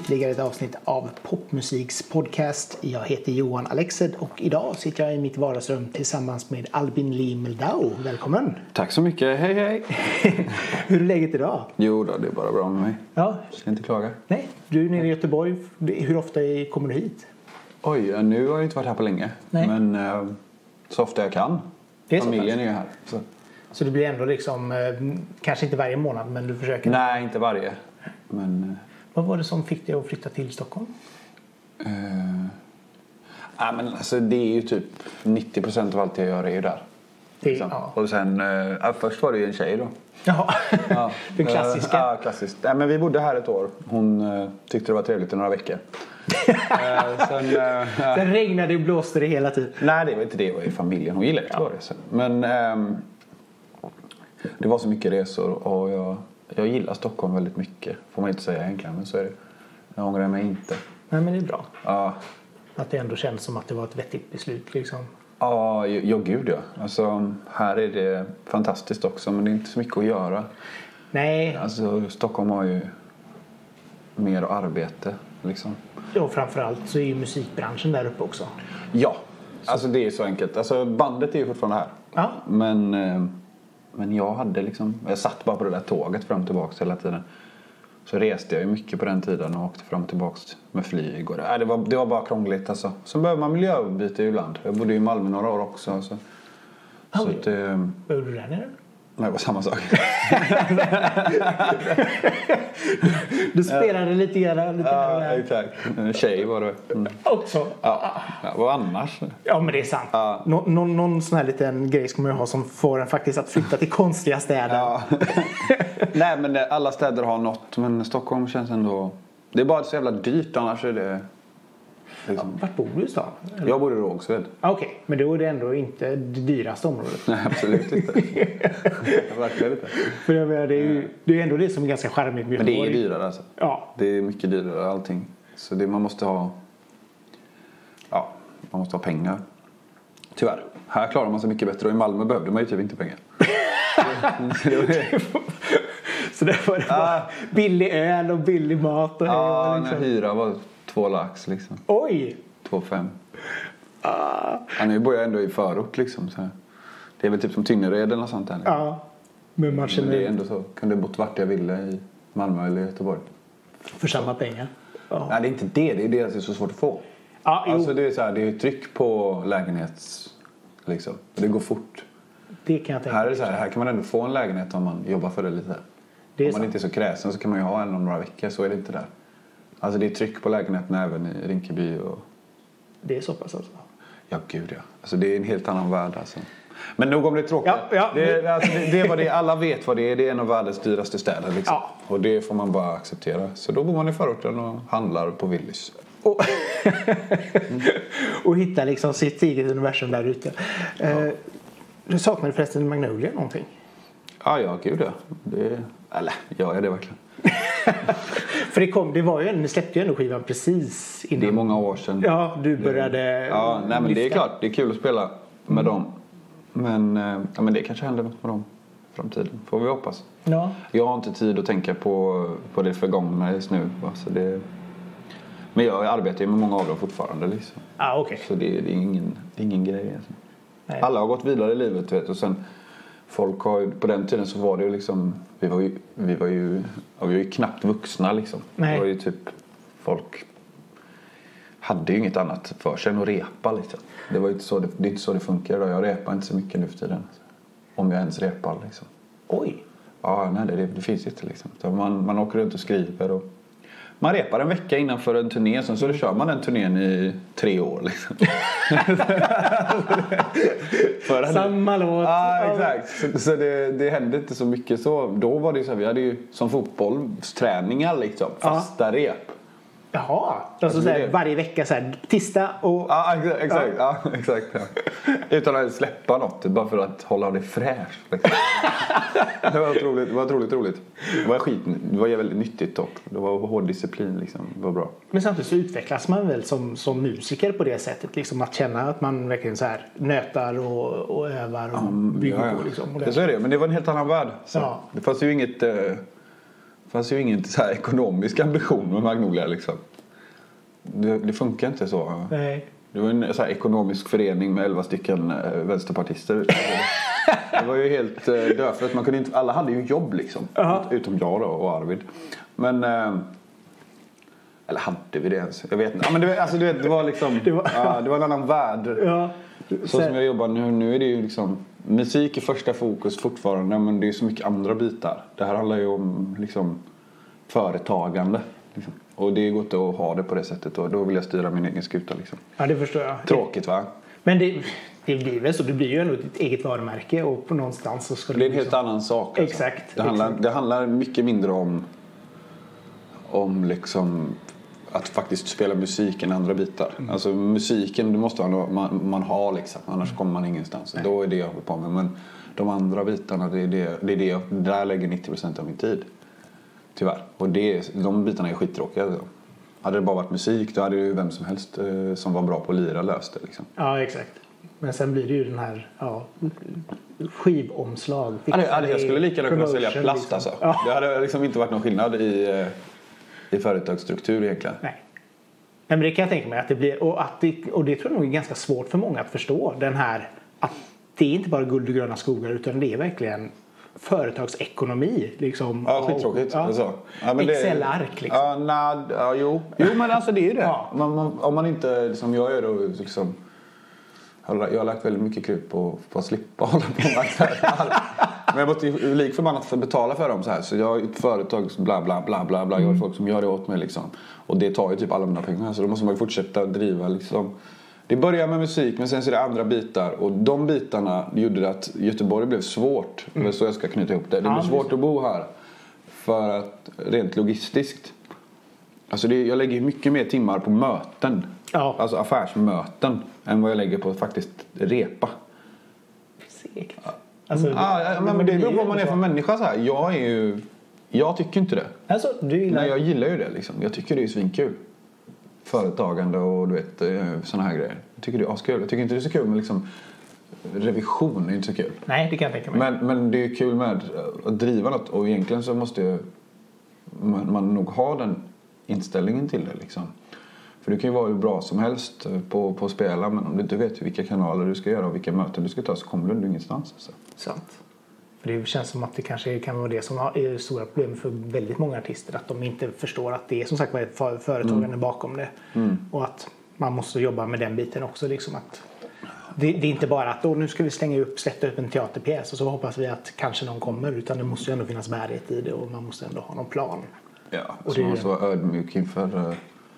ytterligare ett avsnitt av Popmusiks podcast. Jag heter Johan Alexed och idag sitter jag i mitt vardagsrum tillsammans med Albin Lee Meldau. Välkommen! Tack så mycket, hej hej! Hur är läget idag? Jo då, det är bara bra med mig. Ja. Ska inte klaga. Nej, du är nere i Göteborg. Hur ofta kommer du hit? Oj, nu har jag inte varit här på länge. Nej. Men så ofta jag kan. Det är Familjen är ju här. Så det blir ändå liksom, kanske inte varje månad, men du försöker? Nej, inte varje. Men, vad var det som fick dig att flytta till Stockholm? men alltså, det är ju typ 90% av allt jag gör är ju där. Ja. Och sen, först var det ju en tjej då. Ja, den klassiska. Ja, klassiskt. Nej, men vi bodde här ett år. Hon tyckte det var trevligt i några veckor. Sen regnade och blåste det hela tiden. Nej, det var inte det. Det var i familjen. Hon gillade inte det. Men det var så mycket resor. Och jag gillar Stockholm väldigt mycket. Får man inte säga egentligen, men så är det. Jag ångrar mig inte. Nej, men det är bra. Ja. Att det ändå känns som att det var ett vettigt beslut liksom. Ja, gud ja. Alltså, här är det fantastiskt också. Men det är inte så mycket att göra. Nej. Alltså, Stockholm har ju mer arbete liksom. Ja, framförallt så är ju musikbranschen där uppe också. Ja, alltså det är så enkelt. Alltså bandet är ju fortfarande här. Ja. Men jag hade liksom, jag satt bara på det där tåget fram och tillbaka hela tiden. Så reste jag ju mycket på den tiden och åkte fram och tillbaka med flyg. Och det var bara krångligt alltså. Så behöver man miljöbyte ibland. Jag bodde i Malmö några år också. Så vad gjorde du där nere? Nej, det var samma sak. Du spelade lite grann. Ja, exakt. En tjej var det. Mm. Också? Ja, vad annars? Ja, men det är sant. Ja. Någon sån här liten grej ska man ju ha som får en faktiskt att flytta till konstiga städer. Ja. Nej, men alla städer har något. Men Stockholm känns ändå... Det är bara så jävla dyrt, annars är det... Liksom. Ja, vart bor du i stan? Eller? Jag bor i Rågsved. Okej, men då är det ändå inte det dyraste området. Nej, absolut inte. Verkligen inte. För jag menar, det är ändå det som är ganska charmigt med men det är Göteborg. dyrare alltså. Ja. Det är mycket dyrare allting. Så man måste ha... Ja, man måste ha pengar. Tyvärr. Här klarar man sig mycket bättre. Och i Malmö behövde man ju typ inte pengar. Så det var bara billig öl och billig mat. Och ja, liksom. när hyra var 2 lax liksom. Oj! 2,5. Nu bor jag ändå i förort liksom. Så det är väl typ som Tynnered eller sånt där. Liksom. Ja. Men man känner... Men det är ändå så. Kunde bott vart jag ville i Malmö eller Göteborg. För samma pengar. Ja. Nej, det är inte det. Det är det som är så svårt att få. Ja, alltså det är så här, det är tryck på lägenhets liksom. Det går fort. Det kan jag tänka. Här är det så här, här kan man ändå få en lägenhet om man jobbar för det lite. Det är om man inte är så kräsen så kan man ju ha en om några veckor. Så är det inte där. Alltså det är tryck på lägenheterna även i Rinkeby och... Det är så pass alltså. Ja, gud ja. Alltså det är en helt annan värld alltså. Men nog om det är tråkigt. Ja. Det är vad det är. Alla vet vad det är. Det är en av världens dyraste städer liksom. Ja. Och det får man bara acceptera. Så då bor man i förorten och handlar på Willys. Och hitta liksom sitt eget universum där ute. Du saknade förresten Magnolia någonting? Ja, gud ja. Eller, gör jag det verkligen? För ni släppte ju ändå skivan precis innan. Det är många år sedan. Ja, du började nej, men det är klart. Det är kul att spela med dem. Men det kanske händer något med dem i framtiden. Får vi hoppas. Ja. Jag har inte tid att tänka på det förgångna just nu. Så men jag arbetar ju med många av dem fortfarande. Liksom. Okay. Så det är ingen grej. Alltså. Nej. Alla har gått vidare i livet. Vet, och sen folk har ju, på den tiden så var det ju liksom... Vi var ju knappt vuxna liksom. Nej. Det var ju typ... Folk hade ju inget annat för sig än att repa liksom. Det är inte så det funkar idag. Jag repar inte så mycket nu för tiden. Alltså. Om jag ens repar liksom. Oj. Ja, nej, det finns inte liksom. Så man åker runt och skriver och... Man repar en vecka innan för en turné. Sen så kör man den turnén i 3 år liksom. Samma låt. Ja, exakt. Så det hände inte så mycket så. Då var det så här, vi hade ju som fotbollsträningar liksom. Fasta rep. Jaha, alltså så här, varje vecka så här, tisdag och... Ja, exakt. Ja, exakt ja. Utan att släppa något, bara för att hålla det fräscht. Liksom. Det var otroligt roligt. Det var väldigt nyttigt dock. Det var hård disciplin liksom. Det var bra. Men samtidigt så utvecklas man väl som musiker på det sättet. Liksom att känna att man verkligen så här nötar och övar och bygger på. Liksom, det så är det, men det var en helt annan värld. Så. Ja. Det fanns ju inget... fanns ju ingen så här ekonomisk ambition med Magnolia liksom. Det funkar inte så. Nej. Det var en så här ekonomisk förening med 11 stycken vänsterpartister. Det var ju helt dödfött. Man kunde inte, alla hade ju jobb liksom. Utom jag då och Arvid. Men... eller hade vi det ens? Jag vet inte. Ja, men det var liksom... det var en annan värld. Ja. Så som jag jobbar nu är det ju liksom... Musik är första fokus fortfarande. Men det är så mycket andra bitar. Det här handlar ju om liksom företagande. Liksom. Och det är gott att ha det på det sättet. Och då vill jag styra min egen skuta liksom. Ja, det förstår jag. Tråkigt va? Men det blir väl så. Det blir ju ändå ditt eget varumärke. Och på någonstans så ska det är en helt annan sak. Alltså. Exakt. Det handlar mycket mindre om liksom... att faktiskt spela musik än andra bitar. Alltså musiken, det måste man ha liksom. Annars kommer man ingenstans. Nej. Då är det jag håller på med. Men de andra bitarna, det är det jag där lägger 90% av min tid. Tyvärr. Och de bitarna är skittråkiga. Alltså. Hade det bara varit musik, då hade ju vem som helst som var bra på att lira löst det liksom. Ja, exakt. Men sen blir det ju den här skivomslag. Jag skulle lika gärna kunna sälja plast liksom. Alltså. Ja. Det hade liksom inte varit någon skillnad i företagsstruktur egentligen. Nej. Men det kan jag tänka mig att det blir och det tror jag nog är ganska svårt för många att förstå den här att det är inte bara guld och gröna skogar utan det är verkligen företagsekonomi liksom. Ja, skittråkigt. Ja. Excel-ark liksom. Jo, men alltså det är ju det. Ja. Om man inte som jag gör då liksom jag har lagt väldigt mycket krut på att slippa hålla på med men jag måste ju lik förbannat för att betala för dem så här. Så jag har ett företag bla bla bla bla bla. Jag har folk som gör det åt mig liksom. Och det tar ju typ alla mina pengar. Så då måste man ju fortsätta driva liksom. Det börjar med musik men sen så är det andra bitar. Och de bitarna gjorde att Göteborg blev svårt. Så jag ska knyta ihop det. Det blev svårt att bo här. För att rent logistiskt. Alltså jag lägger mycket mer timmar på möten. Ja. Alltså affärsmöten. Än vad jag lägger på att faktiskt repa. Segt. Alltså, men det beror på vad man är för människa så här. Jag tycker inte det. Alltså, jag gillar ju det liksom. Jag tycker det är svinkul. Företagande och du vet såna här grejer. Jag tycker det är askul. Jag tycker inte det är så kul med liksom revision är inte så kul. Nej, det kan jag tänka mig. Men det är kul med att driva något och egentligen så måste man nog ha den inställningen till det liksom. För du kan ju vara hur bra som helst på att spela. Men om du inte vet vilka kanaler du ska göra och vilka möten du ska ta så kommer du ingenstans. Alltså. Sant. För det känns som att det kanske kan vara det som är stora problem för väldigt många artister. Att de inte förstår att det är som sagt ett företagande bakom det. Och att man måste jobba med den biten också. Liksom att det är inte bara att nu ska vi slätta upp en teaterpjäs och så hoppas vi att kanske någon kommer. Utan det måste ju ändå finnas bärighet i det och man måste ändå ha någon plan. Ja, och så man måste vara ödmjuk inför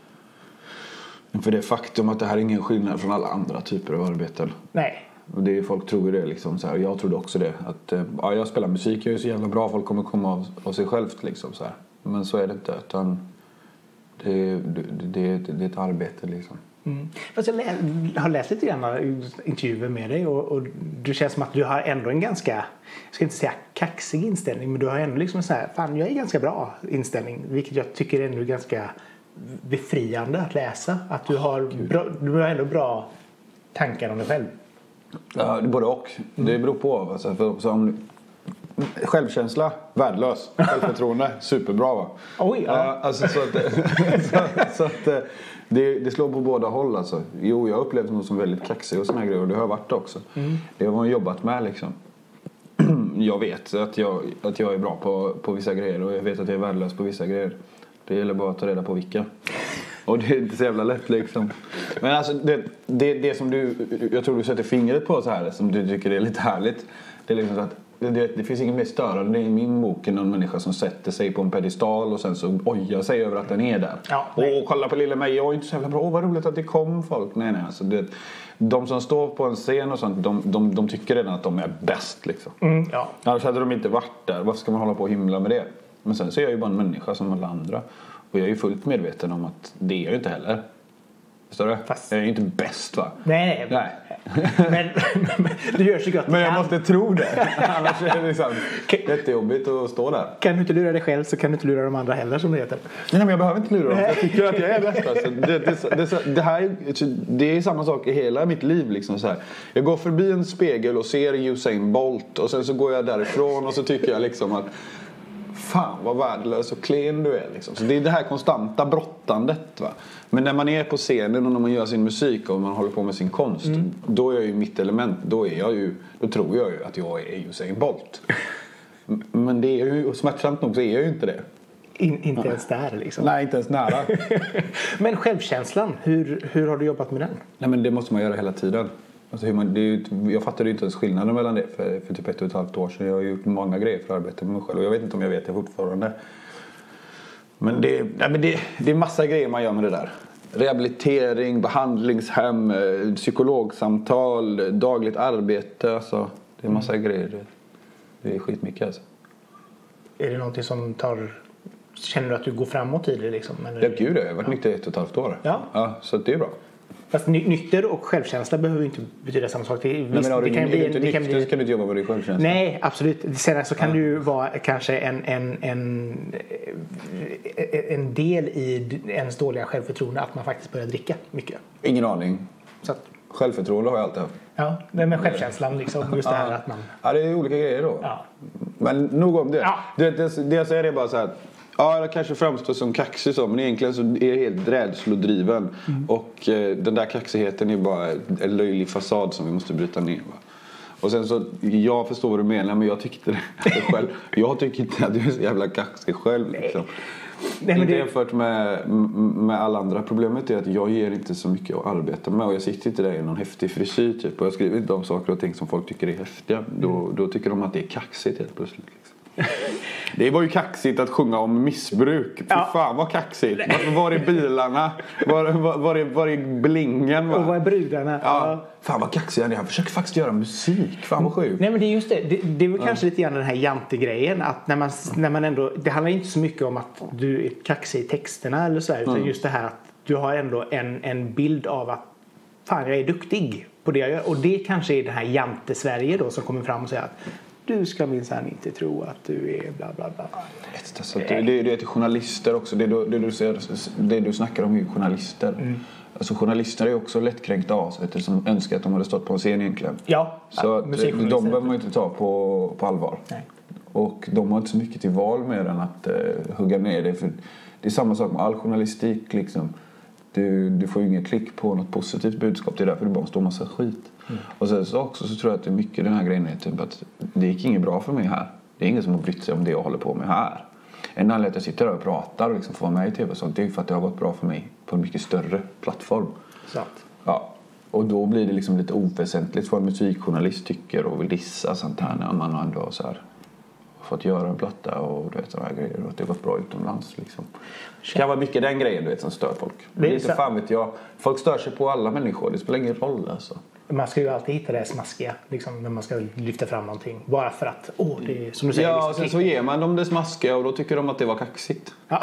det faktum att det här är ingen skillnad från alla andra typer av arbeten. Nej. Och det är, folk tror det liksom så här. Jag trodde också det. Att jag spelar musik, jag är så jävla bra. Folk kommer komma av sig självt liksom så här. Men så är det inte. Utan det är ett arbete liksom. Fast jag har läst lite grann intervjuer med dig. Och du känns som att du har ändå en ganska, jag ska inte säga kaxig inställning. Men du har ändå liksom så här, fan jag är ganska bra inställning. Vilket jag tycker är ändå ganska befriande att läsa. Att du har ändå bra tankar om dig själv. Ja, både och. Det beror på. Alltså, självkänsla, värdelös. Självförtroende, superbra va? Oj, ja. Alltså, så att det slår på båda håll alltså. Jo, jag upplevde något som väldigt kaxig och såna här grejer. Och det har varit det också. Det har man jobbat med liksom. Jag vet att jag är bra på vissa grejer. Och jag vet att jag är värdelös på vissa grejer. Det gäller bara att ta reda på vilka. Och det är inte så jävla lätt liksom. Men alltså det som jag tror du sätter fingret på så här som du tycker är lite härligt. Det är liksom så att det finns ingen mer störande i min bok än någon människa som sätter sig på en pedestal och sen så ojar sig över att den är där. Ja, kolla på lilla mig, jag är inte så jävla bra. Vad roligt att det kom folk. Nej alltså de som står på en scen och sånt, de tycker redan att de är bäst liksom. Ja. Annars hade de inte varit där. Vad ska man hålla på och himla med det? Men sen så är jag ju bara en människa som alla andra. Och jag är ju fullt medveten om att det är jag inte heller. Förstår du? Fast... Jag är ju inte bäst va? Nej. Men du gör så gott. Men jag måste tro det. Annars är det liksom jättejobbigt att stå där. Kan du inte lura dig själv så kan du inte lura de andra heller som det heter. Nej men jag behöver inte lura dem. Jag tycker att jag är bäst. Alltså. Det är samma sak i hela mitt liv. Liksom, så här. Jag går förbi en spegel och ser Usain Bolt. Och sen så går jag därifrån och så tycker jag liksom att fan vad värdelös och klen du är liksom. Så det är det här konstanta brottandet, va. Men när man är på scenen och när man gör sin musik och man håller på med sin konst, då är jag ju mitt element. Då tror jag ju att jag är Usain Bolt. Men det är ju, smärtsamt nog så är jag ju inte det. Inte ens där liksom. Nej, inte ens nära. Men självkänslan, hur har du jobbat med den? Nej, men det måste man göra hela tiden. Alltså jag fattade ju inte ens skillnaden mellan det för typ 1,5 år sedan. Jag har gjort många grejer för att arbeta med mig själv. Och jag vet inte om jag vet det fortfarande. Men det är massa grejer man gör med det där. Rehabilitering, behandlingshem, psykologsamtal, dagligt arbete. Alltså, det är massa grejer. Det är skitmycket alltså. Är det någonting som känner du att du går framåt i det liksom? Eller? Ja, gud, jag har varit nykter 1,5 år. Ja. Så det är bra. Fast nykter och självkänsla behöver ju inte betyda samma sak. Det kan du inte jobba med din självkänsla. Nej, absolut. Sen så kan det ju vara kanske en del i ens dåliga självförtroende att man faktiskt börjar dricka mycket. Ingen aning. Så att, självförtroende har jag alltid haft. Ja, men självkänslan liksom. Just det här att man... Ja, det är olika grejer då. Ja. Men nog om det. Ja. Det jag säger är bara så här. Ja, jag kanske framstår som kaxig så, men egentligen så är jag helt rädslodriven. Och den där kaxigheten är bara en löjlig fasad som vi måste bryta ner. Va? Och sen så, jag förstår vad du menar, men jag tyckte det själv. Jag tycker inte att du är så jävla kaxig själv. Liksom. Nej, inte jämfört med alla andra. Problemet är att jag ger inte så mycket att arbeta med. Och jag sitter inte där i någon häftig frisyr typ. Och jag skriver inte om saker och ting som folk tycker är häftiga. Då tycker de att det är kaxigt helt plötsligt. Liksom. Det var ju kaxigt att sjunga om missbruk. Fy fan vad kaxigt. Var är bilarna? Var är blingen? Va? Och var är brudarna? Ja. Fan vad kaxig han är. Han försöker faktiskt göra musik. Fan vad sjukt. Nej, men det är just det. Det är väl kanske lite grann den här jantegrejen. Att när man ändå... Det handlar inte så mycket om att du är kaxig i texterna eller så här, utan just det här att du har ändå en bild av att fan, jag är duktig på det jag gör. Och det kanske är det här jante-Sverige då som kommer fram och säger att du ska minsann inte tro att du är bla bla bla. Alltså, det är till journalister också. Det du snackar om är ju journalister. Alltså journalister är också lättkränkta as som önskar att de hade stått på en scen egentligen. Ja, så de behöver man ju inte ta på allvar. Nej. Och de har inte så mycket till val mer än att hugga ner det. För det är samma sak med all journalistik liksom. Du får ju ingen klick på något positivt budskap. Det är därför det bara står massa skit. Och sen så också så tror jag att det är mycket den här grejen är typ att det gick inget bra för mig här. Det är ingen som har brytt sig om det jag håller på med här. En anledning att jag sitter där och pratar och liksom får vara med i tv och sånt, det är för att det har gått bra för mig på en mycket större plattform. Sant. Ja. Och då blir det liksom lite oväsentligt vad en musikjournalist tycker och vill dissa sånt här när man ändå så här fått göra en platta och du vet sådana här grejer och att det har gått bra utomlands liksom. Det kan vara mycket den grejen du vet som stör folk. Det är inte fan vet jag. Folk stör sig på alla människor, det spelar ingen roll alltså. Man ska ju alltid hitta det smaskiga liksom, när man ska lyfta fram någonting. Bara för att, det är som du säger. Ja, liksom, sen så ger man dem det smaskiga och då tycker de att det var kaxigt. Ja.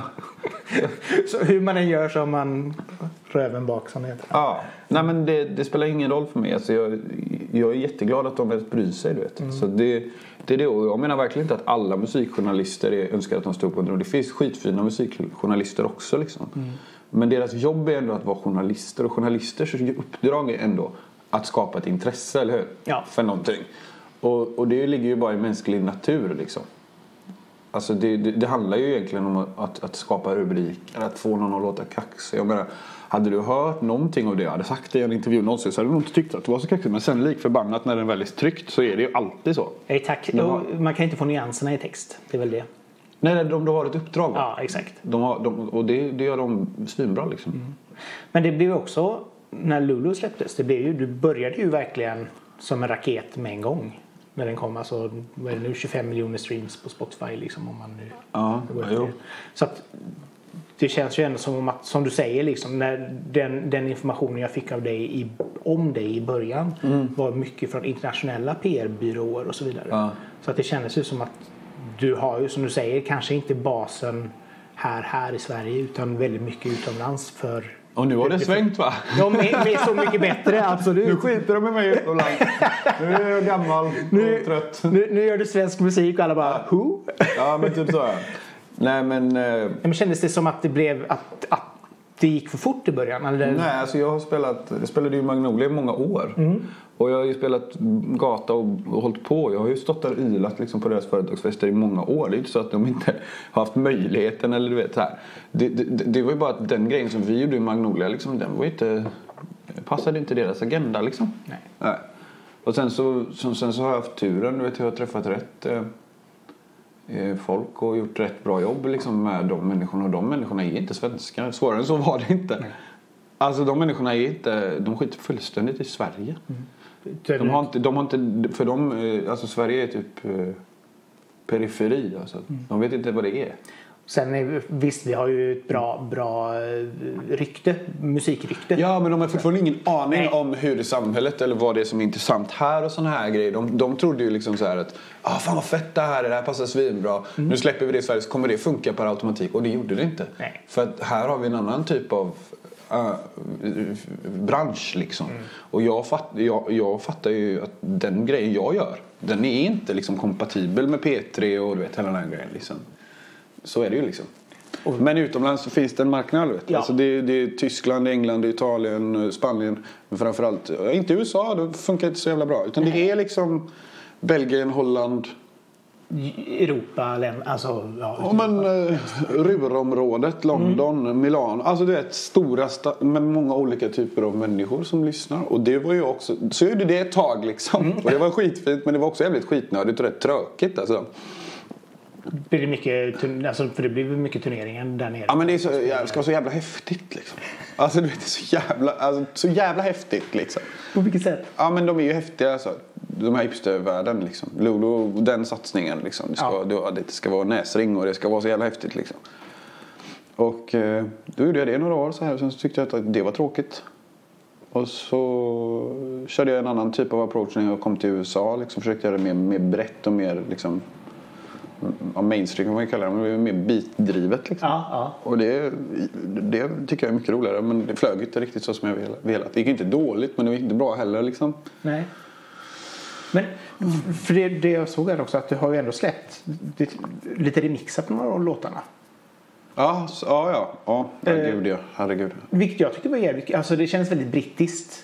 Så hur man än gör så har man röven bak som heter. Ja, nej men det spelar ingen roll för mig. Alltså, jag är jätteglad att de ens bryr sig, du vet. Så det är det. Och jag menar verkligen inte att alla musikjournalister önskar att de står på en. Det finns skitfina musikjournalister också liksom. Men deras jobb är ändå att vara journalister. Och journalisters uppdrag är ändå att skapa ett intresse, eller hur? Ja. För någonting. Och det ligger ju bara i mänsklig natur liksom. Alltså det handlar ju egentligen om att skapa rubriker. Att få någon att låta kaxig. Jag menar, hade du hört någonting av det jag hade sagt i en intervju någonsin så hade du nog inte tyckt att det var så kaxigt. Men sen likförbannat när den väl är tryckt så är det ju alltid så. Tack. Man kan inte få nyanserna i text. Det är väl det. Nej, de har ett uppdrag. Ja, exakt. Och det gör de svinbra liksom. Men det blev också, när Lulu släpptes, du började ju verkligen som en raket med en gång. När den kom, alltså, vad är det nu, 25 miljoner streams på Spotify liksom, om man nu... Ja, jo. Så att det känns ju ändå som att, som du säger liksom, när den informationen jag fick av dig om dig i början var mycket från internationella PR-byråer och så vidare. Ja. Så att det kändes ju som att du har ju, som du säger, kanske inte basen här i Sverige utan väldigt mycket utomlands för... Och nu har det svängt, va? De är så mycket bättre, absolut. Nu skiter de i mig utomlands. Nu är jag gammal och trött. Nu gör du svensk musik och alla bara, who? Ja, men typ så. Nej, men... Men kändes det som att det blev att det gick för fort i början? Eller? Nej, alltså jag spelade ju Magnolia i många år. Och jag har ju spelat gata och hållit på. Jag har ju stått där och ylat liksom på deras företagsfester i många år. Det är ju inte så att de inte har haft möjligheten eller du vet så här. Det var ju bara att den grejen som vi gjorde i Magnolia liksom, den var ju inte, passade inte deras agenda liksom. Nej. Och sen så har jag haft turen, du vet, jag har träffat rätt folk och gjort rätt bra jobb liksom med de människorna. Och de människorna är inte svenskar. Svårare än så var det inte. Nej. Alltså de människorna är inte, de skiter fullständigt i Sverige. De har inte, för dem, alltså Sverige är typ periferi. Alltså. De vet inte vad det är. Sen visst, vi har ju ett bra rykte, musikrykte. Ja, men de har fortfarande ingen aning om hur det samhället eller vad det är som är intressant här och såna här grejer. De trodde ju liksom så här att fan vad fett det här passar svinbra. Nu släpper vi det i Sverige så kommer det funka per automatik. Och det gjorde det inte. Nej. För att här har vi en annan typ av bransch liksom. Och jag fattar ju att den grejen jag gör, den är inte liksom kompatibel med P3 och du vet hela den här grejen liksom. Så är det ju liksom. Men utomlands så finns det en marknad, vet. Ja. Alltså det är Tyskland, England, Italien, Spanien, men framförallt inte USA, det funkar inte så jävla bra, utan det är liksom Belgien, Holland, Europa, alltså Ruhrområdet, London, Milano. Alltså du vet stora med många olika typer av människor som lyssnar. Och det var ju också, så gjorde det ett tag liksom. Och det var skitfint, men det var också jävligt skitnödigt och rätt tråkigt alltså. Blir det mycket, alltså, för det blir mycket turneringar där nere. Ja, men det är ska vara så jävla häftigt liksom. Alltså du vet, det är så jävla häftigt liksom. På vilket sätt? Ja, men de är ju häftiga alltså. De här hipstervärlden liksom. Lulu, den satsningen liksom. Det ska vara näsring och det ska vara så jävla häftigt liksom. Och då gjorde jag det några år så här. Sen så tyckte jag att det var tråkigt. Och så körde jag en annan typ av approach när jag kom till USA. Liksom försökte göra det mer brett och mer liksom mainstream kan man kalla det, men mer beatdrivet liksom. Ja. Och det tycker jag är mycket roligare, men det flög inte riktigt så som jag velat. Det gick inte dåligt, men det gick inte bra heller liksom. Nej. Men för det jag såg här också, att du har ju ändå släppt lite remixar på några av låtarna. Ja, herregud. Vilket jag tyckte var jävligt, alltså det känns väldigt brittiskt.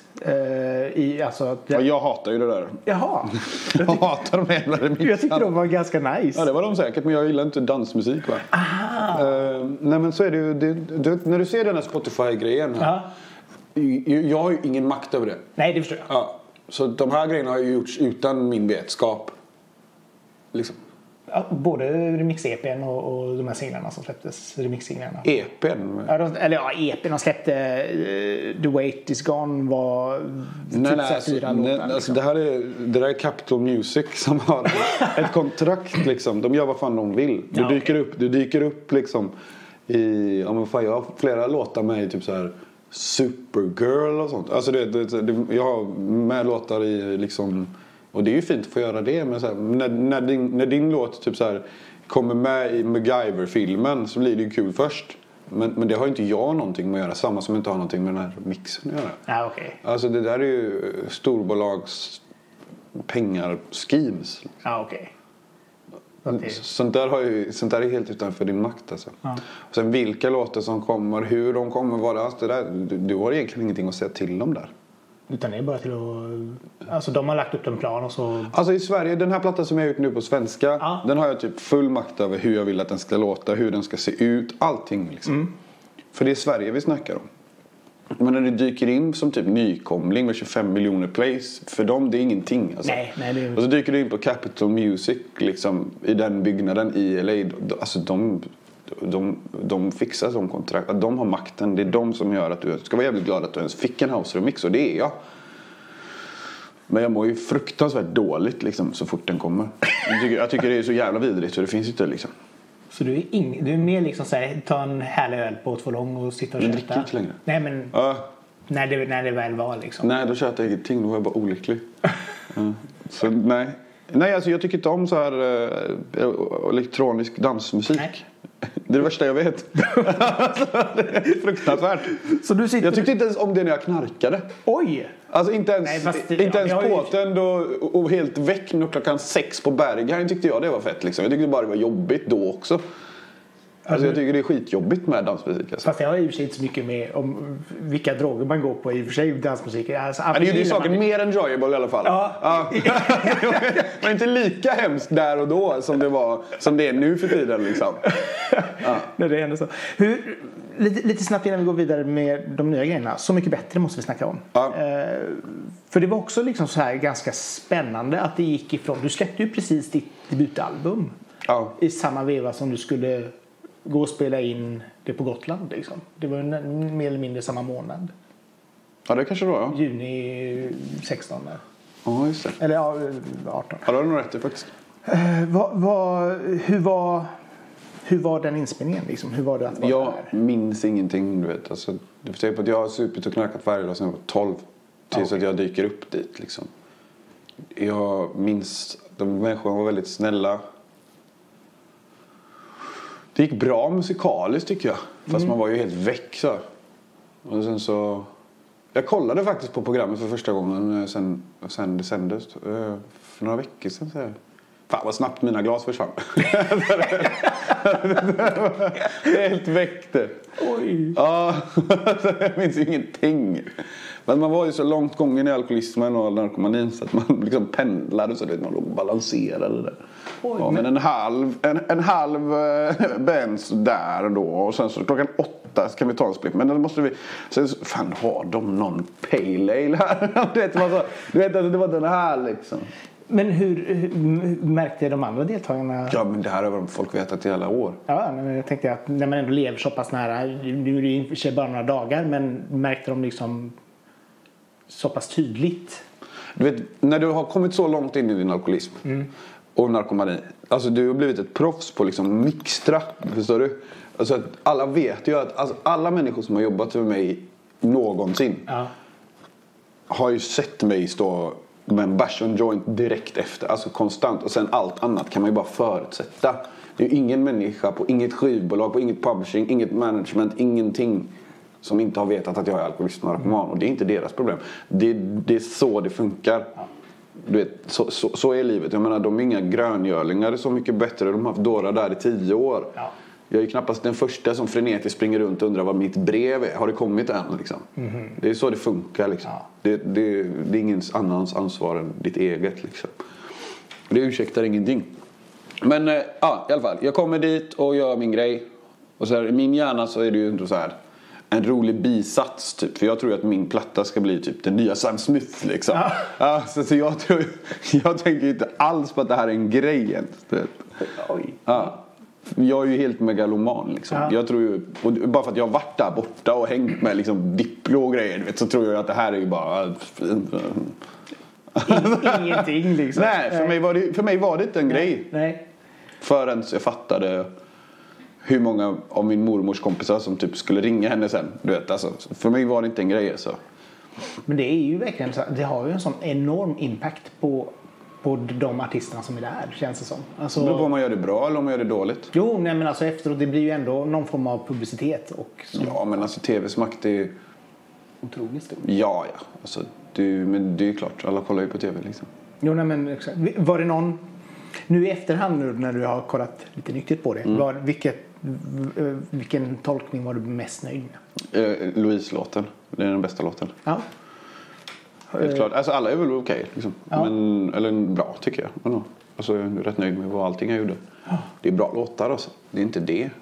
Jag hatar ju det där. Jaha. Jag hatar de jävla remixarna. Jag tyckte de var ganska nice. Ja, det var de säkert, men jag gillar inte dansmusik, va? Nej, men så är det ju, när du ser den här Spotify-grejen här, jag har ju ingen makt över det. Nej, det förstår jag. Ja, så de här grejerna har ju gjorts utan min vetskap. Liksom. Ja, både remix-EPn och de här singlarna som släpptes, remix-singlarna. EPn? EPn, de släppte The Wait Is Gone var fyra låtar. Alltså, det där är Capital Music som har ett kontrakt liksom. De gör vad fan de vill. Du dyker upp liksom i, jag har flera låtar med typ så här Supergirl och sånt. Alltså jag har med låtar i liksom. Och det är ju fint att få göra det, men så här, när din låt typ så här kommer med i MacGyver-filmen så blir det ju kul först. Men det har inte jag någonting med att göra, samma som inte har någonting med den här mixen att göra. Okay. Alltså det där är ju storbolags pengar schemes. Okay. Sånt där är helt utanför din makt alltså. Och sen vilka låtar som kommer, hur de kommer, vad det är, alltså det där, du har egentligen ingenting att säga till om där. Utan det är bara till att, alltså de har lagt upp en plan och så. Alltså i Sverige, den här plattan som jag har gjort nu på svenska, den har jag typ full makt över hur jag vill att den ska låta, hur den ska se ut, allting liksom. För det är Sverige vi snackar om. Men när det dyker in som typ nykomling med 25 miljoner plays, för dem det är ingenting alltså. Nej, det är... Och så dyker du in på Capital Music liksom, i den byggnaden i LA, alltså de fixar som kontrakt, att de har makten, det är de som gör att du ska vara jävligt glad att du ens fick en house remix, och det är jag. Men jag mår ju fruktansvärt dåligt liksom, så fort den kommer. Jag tycker det är så jävla vidrigt så det finns inte liksom. Så du är mer liksom så här, ta en härlig öl på 2 lång och sitta och köta? Jag dricker inte längre. Nej, men när det väl var liksom. Nej, då köper jag ingenting, då var jag bara olycklig. Så nej, alltså jag tycker inte om så här elektronisk dansmusik. Nej. Det är det värsta jag vet. Det är fruktansvärt. Så jag tyckte inte ens om det när jag knarkade. Oj! Alltså inte ens påtänd och helt väck nu klockan 6 på Berghain tyckte jag det var fett liksom. Jag tyckte bara det var jobbigt då också. Alltså jag tycker det är skitjobbigt med dansmusik. Alltså. Fast det har ju inte så mycket med om vilka droger man går på i och för sig dansmusik. Alltså, det är ju saker mer enjoyable i alla fall. Ja. Det var inte lika hemskt där och då som det är nu för tiden liksom. Ja. Det är ändå så. Lite snabbt innan vi går vidare med de nya grejerna. Så mycket bättre måste vi snacka om. Ja. För det var också liksom så här ganska spännande att det gick ifrån. Du släppte ju precis ditt debutalbum. Ja. I samma veva som du skulle gå och spela in det på Gotland liksom. Det var mer eller mindre samma månad. Ja, det kanske då, ja. Juni 16. Ja, just det. Eller 18. Ja, det har du nog rätt i faktiskt. Hur var den inspelningen liksom? Hur var det att vara Jag där? minns ingenting, du vet. Alltså, du får säga på att jag har supit och knackat varje dag sedan jag var 12. Tills att jag dyker upp dit liksom. Jag minns de människorna var väldigt snälla. Det gick bra musikaliskt tycker jag. Fast man var ju helt väck så. Och sen så... Jag kollade faktiskt på programmet för första gången sen det sändes. För några veckor sedan. Så fan vad snabbt mina glas försvann. Helt väck det. Oj. Ja, jag minns ingenting. Men man var ju så långt gången i alkoholismen och narkomanin så att man liksom pendlade så att man låg och balanserade där. Oj, ja, men en halv bands där då och sen så klockan 8 kan vi ta en split. Men då måste vi sen så, fan har de någon pale ale här? du vet att det var den här liksom. Men hur märkte de andra deltagarna? Ja, men det här har folk vetat i alla år. Ja, men jag tänkte att när man ändå lever så pass nära, nu är det ju inte bara några dagar, men märkte de liksom så pass tydligt? Du vet, när du har kommit så långt in i din alkoholism och narkomani, alltså du har blivit ett proffs på liksom mixtra, förstår du? Alltså att alla vet ju att alltså, alla människor som har jobbat med mig någonsin har ju sett mig stå med en bash and joint direkt efter, alltså konstant, och sen allt annat kan man ju bara förutsätta. Det är ju ingen människa på inget skivbolag, på inget publishing, inget management, ingenting som inte har vetat att jag är alkoholist och narkoman, och det är inte deras problem. Det är så det funkar. Du vet, så är livet. Jag menar, de är inga gröngörlingar, det är så mycket bättre. De har haft dårar där i 10 år. Ja. Jag är knappast den första som frenetiskt springer runt och undrar vad mitt brev är. Har det kommit än liksom? Det är så det funkar liksom. Det är ingen annans ansvar än ditt eget liksom. Det ursäktar ingenting. Men ja, i alla fall. Jag kommer dit och gör min grej. Och så här, i min hjärna så är det ju inte så här en rolig bisats typ. För jag tror att min platta ska bli typ den nya Sam Smith liksom. Ja, så jag tänker inte alls på att det här är en grej ens. Oj. Ja. Jag är ju helt megaloman liksom. Jag tror ju, och bara för att jag har varit där borta och hängt med liksom Diplo och grejer, vet, så tror jag att det här är ju bara ingenting liksom. Nej, för mig var det inte en grej. Nej. Förrän jag fattade hur många av min mormors kompisar som typ skulle ringa henne sen, du vet, alltså, för mig var det inte en grej så. Men det är ju verkligen så, det har ju en sån enorm impact på de artisterna som är där, känns det som. Alltså, det beror på om man gör det bra eller om man gör det dåligt. Jo, nej, men alltså efteråt, det blir ju ändå någon form av publicitet. Ja, men alltså tvs makt är ju otroligt stor. Ja. Alltså, men det är ju klart, alla kollar ju på tv liksom. Jo, nej, men var det någon... Nu i efterhand, nu när du har kollat lite nyttigt på det, vilken tolkning var du mest nöjd med? Louise-låten, det är den bästa låten. Ja. Helt klart. Alltså alla är väl okej liksom. Ja. Eller bra tycker jag. Alltså jag är rätt nöjd med vad allting jag gjorde. Ja. Det är bra låtar alltså. Det är inte det.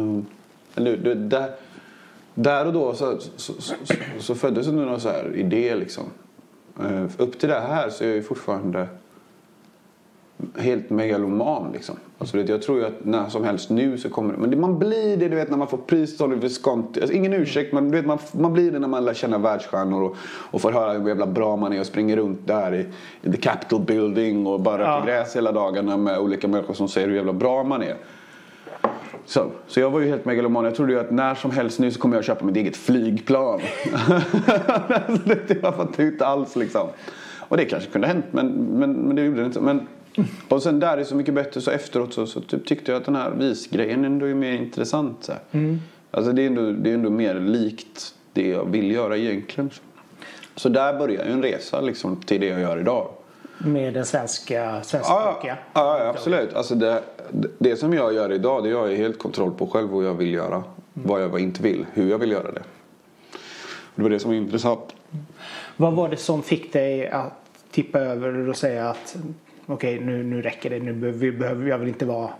Där och då så föddes någon så här idé liksom. Upp till det här så är jag ju fortfarande helt megaloman liksom. Alltså jag tror ju att när som helst nu så kommer det. Men man blir det, du vet, när man får pris av Visconti. Alltså, ingen ursäkt, men du vet, man blir det när man lär känna världsstjärnor och får höra hur jävla bra man är och springer runt där i the Capitol building och bara röker gräs hela dagarna med olika människor som säger hur jävla bra man är. Så jag var ju helt megaloman. Jag trodde ju att när som helst nu så kommer jag köpa mitt eget flygplan. Det var inte alls liksom. Och det kanske kunde ha hänt, men det gjorde det inte. Och sen där är det så mycket bättre, så efteråt så typ tyckte jag att den här visgrejen ändå är mer intressant så här. Alltså det är ändå mer likt det jag vill göra egentligen. Så där börjar ju en resa liksom till det jag gör idag. Med den svenskspråkiga? Ja, absolut. Alltså det som jag gör idag, det har jag helt kontroll på själv vad jag vill göra. Vad jag inte vill, hur jag vill göra det. Det var det som var intressant. Vad var det som fick dig att tippa över och säga att okej, nu räcker det. Jag vill inte vara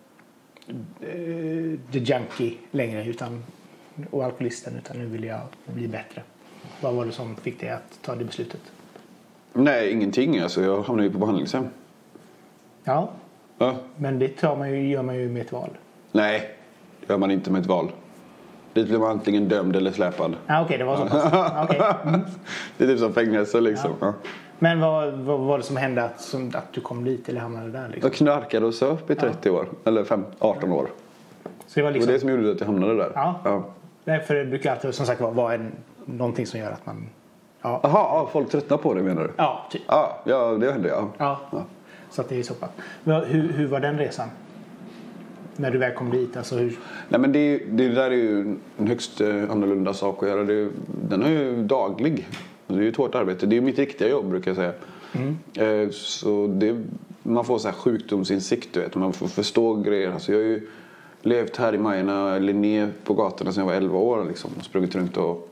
the junkie längre och alkoholisten, utan nu vill jag bli bättre. Vad var det som fick dig att ta det beslutet? Nej, ingenting. Alltså, jag hamnade ju på behandlingshem. Ja. Men det gör man ju med ett val. Nej, det gör man inte med ett val. Dit blir man antingen dömd eller släpad. Okej, det var så. Okay. Det är typ som fängelse liksom. Ja. Men vad var det som hände att du kom dit eller hamnade där? Liksom? Jag knarkade och söp i 30 år. Eller 18 år. Så det var liksom... det som gjorde att jag hamnade där. Ja. Nej, för det brukar alltid som sagt vara någonting som gör att man... Ja. Jaha, folk tröttnar på det menar du? Ja, typ. Ja, det hände jag. Ja. Så att det är så pass. Hur var den resan? När du väl kom dit? Alltså hur... Nej, men det där är ju en högst annorlunda sak att göra. Den är ju daglig. Det är ju ett hårt arbete. Det är ju mitt riktiga jobb brukar jag säga. Så man får så här sjukdomsinsikt, du vet. Man får förstå grejer. Alltså jag har ju levt här i Majorna, Linné på gatorna sedan jag var 11 år liksom. Och sprungit runt och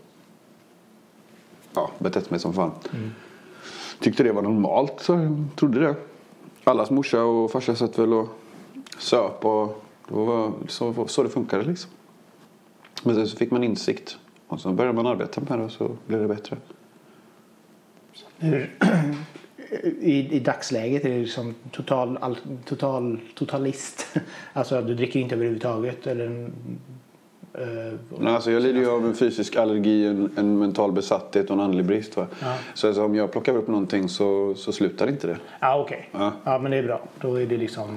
betett mig som fan. Tyckte det var normalt, så jag trodde det. Allas morsa och farsa satt väl och söp och det var så det funkade liksom. Men sen så fick man insikt och så började man arbeta med det och så blev det bättre. I dagsläget är det som totalist. Alltså du dricker inte överhuvudtaget eller Nej, alltså jag lider ju av en fysisk allergi, en mental besatthet och en andlig brist. Va? Ja. Så alltså, om jag plockar upp någonting så slutar inte det. Okej. Ja, men det är bra. Då är det liksom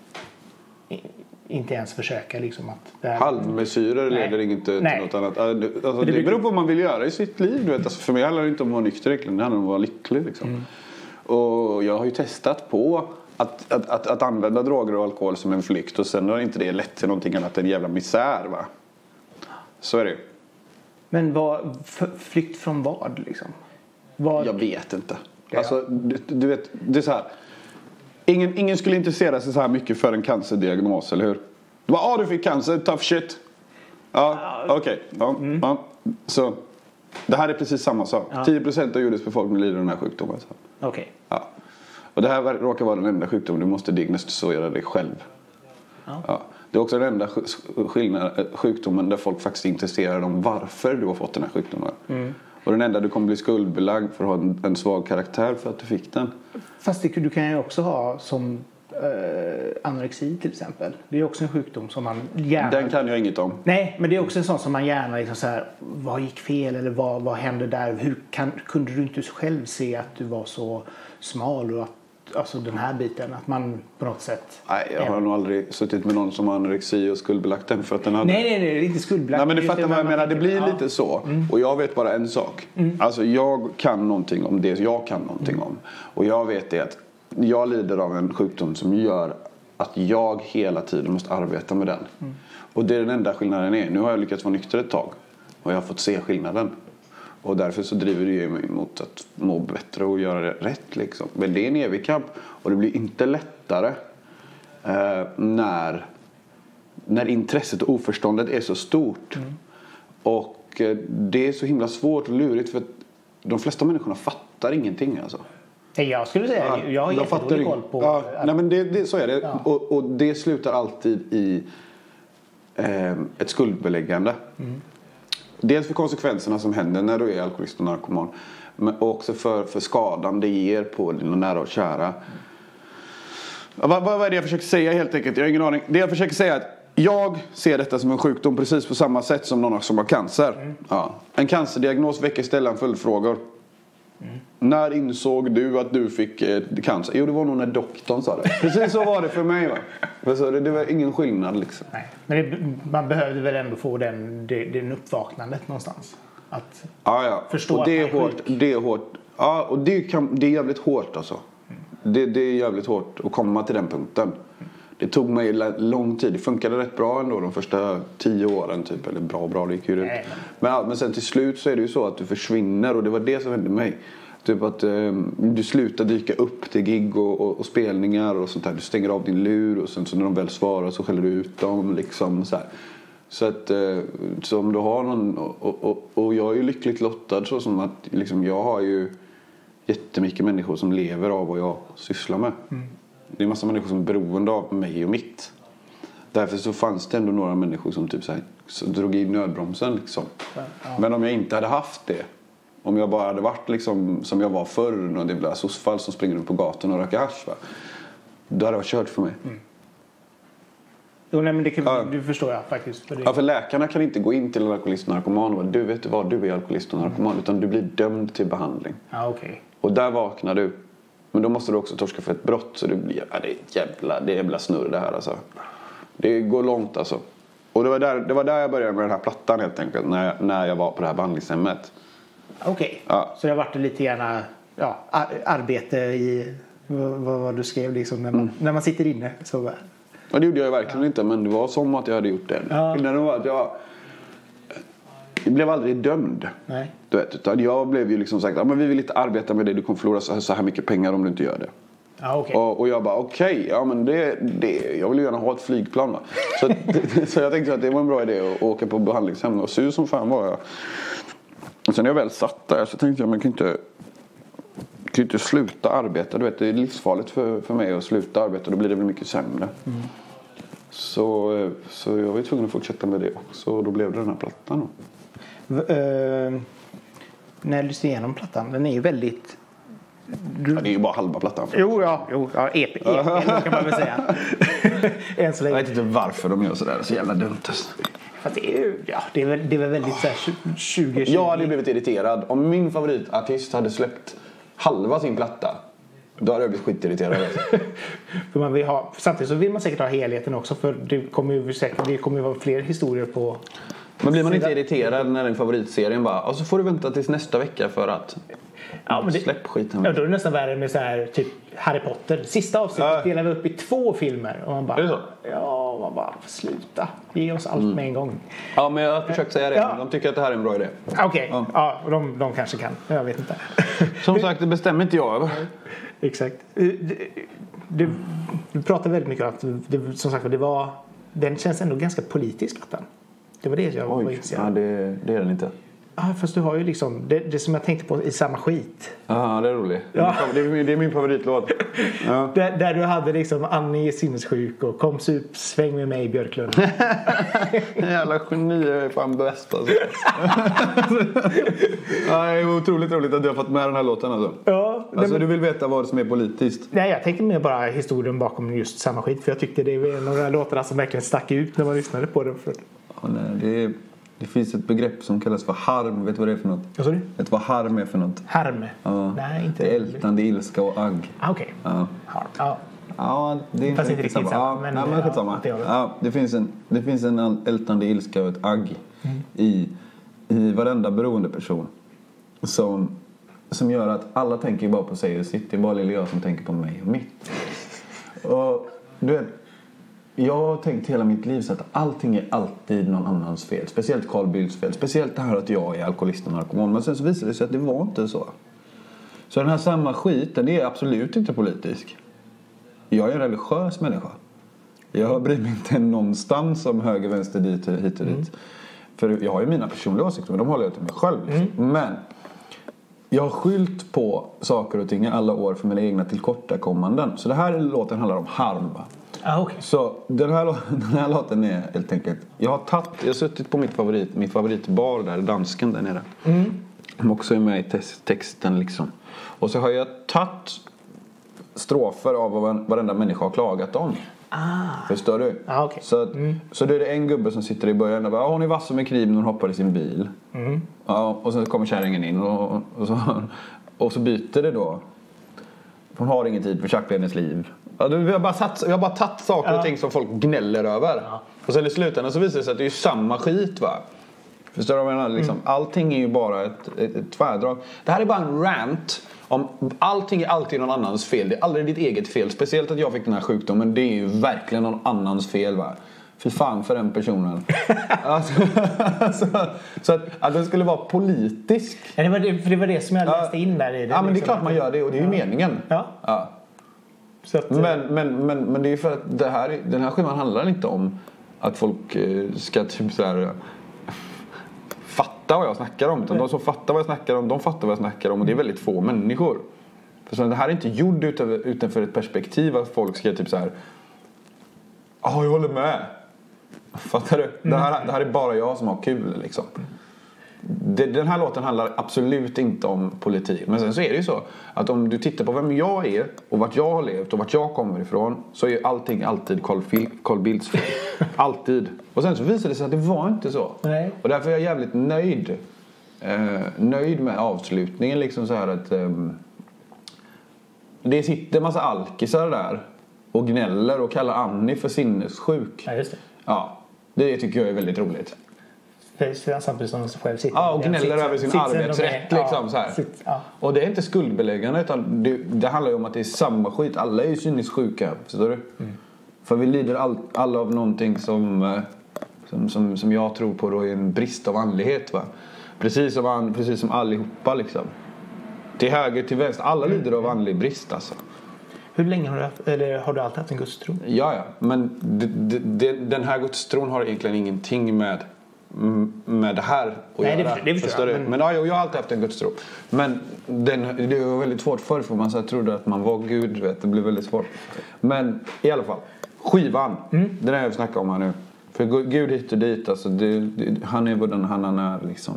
inte ens försöka liksom att... Halvmesyrer leder inte till något annat. Alltså, det beror på vad man vill göra i sitt liv. Du vet. Alltså, för mig handlar det inte om att vara nykter, det handlar om att vara lycklig. Liksom. Och jag har ju testat på att använda droger och alkohol som en flykt. Och sen har inte det lett till någonting annat än jävla misär, va? Så är det. Men flykt från vad liksom? Jag vet inte. Alltså, du vet, det är så här. Ingen skulle intressera sig så här mycket för en cancerdiagnos, eller hur? Du fick cancer, tough shit. Ja, okej. Ja. Så det här är precis samma sak. 10% av jordens befolkning lider av den här sjukdomen. Okej. Ja. Och det här råkar vara den enda sjukdomen du måste diagnostisera dig själv. Ja. Det är också den enda sjukdomen där folk faktiskt är intresserade om varför du har fått den här sjukdomen. Och den enda du kommer bli skuldbelagd för att ha en svag karaktär för att du fick den. Fast du kan ju också ha som anorexi till exempel. Det är också en sjukdom som man gärna... Den kan jag inget om. Nej, men det är också en sån som man gärna liksom så här, vad gick fel eller vad hände där? Kunde du inte själv se att du var så smal och att alltså den här biten att man på något sätt... Nej, jag har nog aldrig suttit med någon som har anorexi och skuldbelagt den för att den hade... Nej, det är inte skuldbelagt. Nej, men du fattar vad jag menar. Det blir lite så. Och jag vet bara en sak. Alltså jag kan någonting om det jag kan någonting om. Och jag vet det att jag lider av en sjukdom som gör att jag hela tiden måste arbeta med den. Och det är den enda skillnaden är. Nu har jag lyckats vara nykter ett tag. Och jag har fått se skillnaden. Och därför så driver det mig mot att må bättre och göra det rätt liksom. Men det är en evig kamp. Och det blir inte lättare när intresset och oförståndet är så stort. Och det är så himla svårt och lurigt för att de flesta människorna fattar ingenting alltså. Jag skulle säga, jag har jättedålig koll på... Nej, men så är det. Ja. Och det slutar alltid i ett skuldbeläggande. Dels för konsekvenserna som händer när du är alkoholist och narkoman. Men också för skadan det ger på dina nära och kära. Vad är det jag försöker säga helt enkelt? Jag har ingen aning. Det jag försöker säga är att jag ser detta som en sjukdom precis på samma sätt som någon som har cancer. Ja. En cancerdiagnos väcker ställa följdfrågor. När insåg du att du fick cancer? Jo, det var nog när doktorn sa det. Precis så var det för mig, va? Det var ingen skillnad liksom. Nej, men man behövde väl ändå få den uppvaknandet någonstans. Att förstå och det att är hårt. Det är hårt. Ja, och det är jävligt hårt alltså. Det är jävligt hårt att komma till den punkten. Det tog mig lång tid. Det funkade rätt bra ändå de första 10 åren typ. Eller bra, det gick ju runt. Men sen till slut så är det ju så att du försvinner. Och det var det som hände mig. Typ att du slutar dyka upp till gig och spelningar och sånt där. Du stänger av din lur och sen så när de väl svarar så skäller du ut dem liksom så här. Så att så om du har någon och jag är ju lyckligt lottad så som att liksom jag har ju jättemycket människor som lever av vad jag sysslar med. Det är en massa människor som är beroende av mig och mitt. Därför så fanns det ändå några människor som typ så här, så drog i nödbromsen liksom. Men om jag inte hade haft det, om jag bara hade varit liksom som jag var förr och det blev sossfall som springer runt på gatan och röker hasch, va? Då hade det varit kört för mig. Jo, nej, men det förstår jag faktiskt. För läkarna kan inte gå in till en alkoholist och narkoman och du vet vad, du är alkoholist och narkoman, utan du blir dömd till behandling. Okay. Och där vaknar du. Men då måste du också torska för ett brott, så det blir det är jävla snurr det här alltså. Det går långt alltså. Och det var där jag började med den här plattan helt enkelt, när jag var på det här behandlingshemmet. Okej. Ja. Så det har varit lite gärna arbete i vad du skrev liksom när man sitter inne så. Ja, det gjorde jag verkligen inte, men det var som att jag hade gjort det. Det var att jag blev aldrig dömd. Nej. Du vet, utan jag blev ju liksom sagt, men vi vill inte arbeta med det, du kommer förlora så här mycket pengar om du inte gör det. Okay. Och jag bara ja men det jag vill ju gärna ha ett flygplan, va? Så jag tänkte att det var en bra idé att åka på behandlingshem, och sur som fan var jag. Och sen när jag väl satt där så tänkte jag, man kan inte sluta arbeta, du vet, det är livsfarligt för mig att sluta arbeta, då blir det väl mycket sämre. Så jag var ju tvungen att fortsätta med det också, och då blev det den här plattan då. När du ser igenom plattan, den är ju väldigt... Ja, det är ju bara halva plattan. Jo, EP kan man väl säga. Än så länge. Jag vet inte varför de gör sådär, så jävla dumt. Fast det är väl väldigt så här 2020. Jag hade blivit irriterad om min favoritartist hade släppt halva sin platta. Då hade jag blivit skitirriterad. För man vill samtidigt så vill man säkert ha helheten också, för det kommer ju vara fler historier på. Men blir man inte irriterad när den favoritserien bara, och så får du vänta tills nästa vecka för att släpp skiten. Ja, då är det nästan värre med så här typ Harry Potter. Sista avsnittet delar vi upp i 2 filmer och man bara, är det så? Ja, man bara sluta. Ge oss allt med en gång. Ja, men jag har försökt säga det. Ja. De tycker att det här är en bra idé. Okej. Ja, de kanske kan. Jag vet inte. Som sagt, det bestämmer inte jag över. Exakt. Du pratar väldigt mycket om att som sagt den känns ändå ganska politisk, plattan. Det var det jag var intresserad. Ja, det är den inte. Ja, fast du har ju liksom det som jag tänkte på, i samma skit. Ja, det är roligt. Ja. Det är min favoritlåt. Ja. Där du hade liksom Annie är sinnessjuk och kom sväng med mig i Björklund. Jävla geni, jag är fan bäst alltså. Ja, det är otroligt roligt att du har fått med den här låten alltså. Ja. Alltså du vill veta vad som är politiskt. Nej, jag tänkte mer bara historien bakom just samma skit. För jag tyckte det var en av de här låtarna som verkligen stack ut när man lyssnade på den. Ja, nej, det finns ett begrepp som kallas för harm. Vet du vad det är för något? Vad sa du? Vet du vad harm är för något? Harm? Ja. Nej, inte ältande, ilska och agg. Okej. Ja. Harm. Ja, det är fast inte riktigt samma. Men skitsamma. Det finns en ältande ilska och ett agg i varenda beroende person som gör att alla tänker bara på sig och sitt. Det är bara lilla jag som tänker på mig och mitt. Och du vet, jag har tänkt hela mitt liv så att allting är alltid någon annans fel. Speciellt Carl Bildts fel. Speciellt det här att jag är alkoholist och narkoman. Men sen så visade det sig att det var inte så. Så den här samma skiten, det är absolut inte politisk. Jag är en religiös människa. Jag bryr mig inte någonstans om höger, vänster, hit och dit. För jag har ju mina personliga åsikter, men de håller jag till mig själv. Liksom. Men jag har skyllt på saker och ting i alla år för mina egna tillkortakommanden. Så det här låten handlar om harm, va? Okay. Så den här låten är helt enkelt, jag har suttit på mitt favoritbar där, dansken där nere. Som också är med i texten liksom. Och så har jag tagit strofer av vad varenda människa har klagat om. Förstår du? Okay. Så det är en gubbe som sitter i början och bara, hon är vass med kniv när hon hoppar i sin bil. Ja, och så kommer kärringen in och så byter det då. Hon har ingen tid för tjackledens liv. Ja, vi har bara tagit saker och ting som folk gnäller över. Och sen i slutändan så visar det sig att det är samma skit, va? Förstår du vad jag menar? Liksom, allting är ju bara ett tvärdrag. Det här är bara en rant om allting är alltid någon annans fel. Det är aldrig ditt eget fel. Speciellt att jag fick den här sjukdomen. Det är ju verkligen någon annans fel, va? Fy fan för den personen. Så att den skulle vara politisk. Ja, det var det som jag läste in där i det. Ja, men det är klart man gör det och det är ju meningen. Ja. Så att, men det är ju för att den här skivan handlar inte om att folk ska typ så här fatta vad jag snackar om. Utan de som fattar vad jag snackar om, de fattar vad jag snackar om. Och det är väldigt få människor. För så det här är inte gjord utanför ett perspektiv att folk ska typ så här. Jag håller med. Fattar du? Det här är bara jag som har kul liksom. Den här låten handlar absolut inte om politik. Men sen så är det ju så att om du tittar på vem jag är och vart jag har levt och vart jag kommer ifrån, så är allting alltid Carl Bildts fel. Alltid. Och sen så visade det sig att det var inte så. Nej. Och därför är jag jävligt nöjd. Nöjd med avslutningen liksom så här att det sitter en massa alkisar där och gnäller och kallar Annie för sinnessjuk. Ja, just det. Ja, det tycker jag är väldigt roligt. Samtidigt som de själv sitter. Ja, och gnäller över sin arbetsrätt liksom så här. Och det är inte skuldbeläggande utan det handlar ju om att det är samma skit. Alla är ju sinnessjuka, förstår du? För vi lider alla av någonting som jag tror på då är en brist av andlighet, va? Precis som allihopa liksom. Till höger, till vänster. Alla lider av andlig brist alltså. Hur länge har du alltid haft en gudstro? Ja. Men den här gudstron har egentligen ingenting med det här att göra. Det förstår jag. Men jag har alltid haft en gudstro. Men det var väldigt svårt förr för man så här trodde att man var Gud. Vet, det blev väldigt svårt. Men i alla fall. Skivan. Den är jag snackar om här nu. För Gud hit och dit. Alltså, han är vad han är liksom.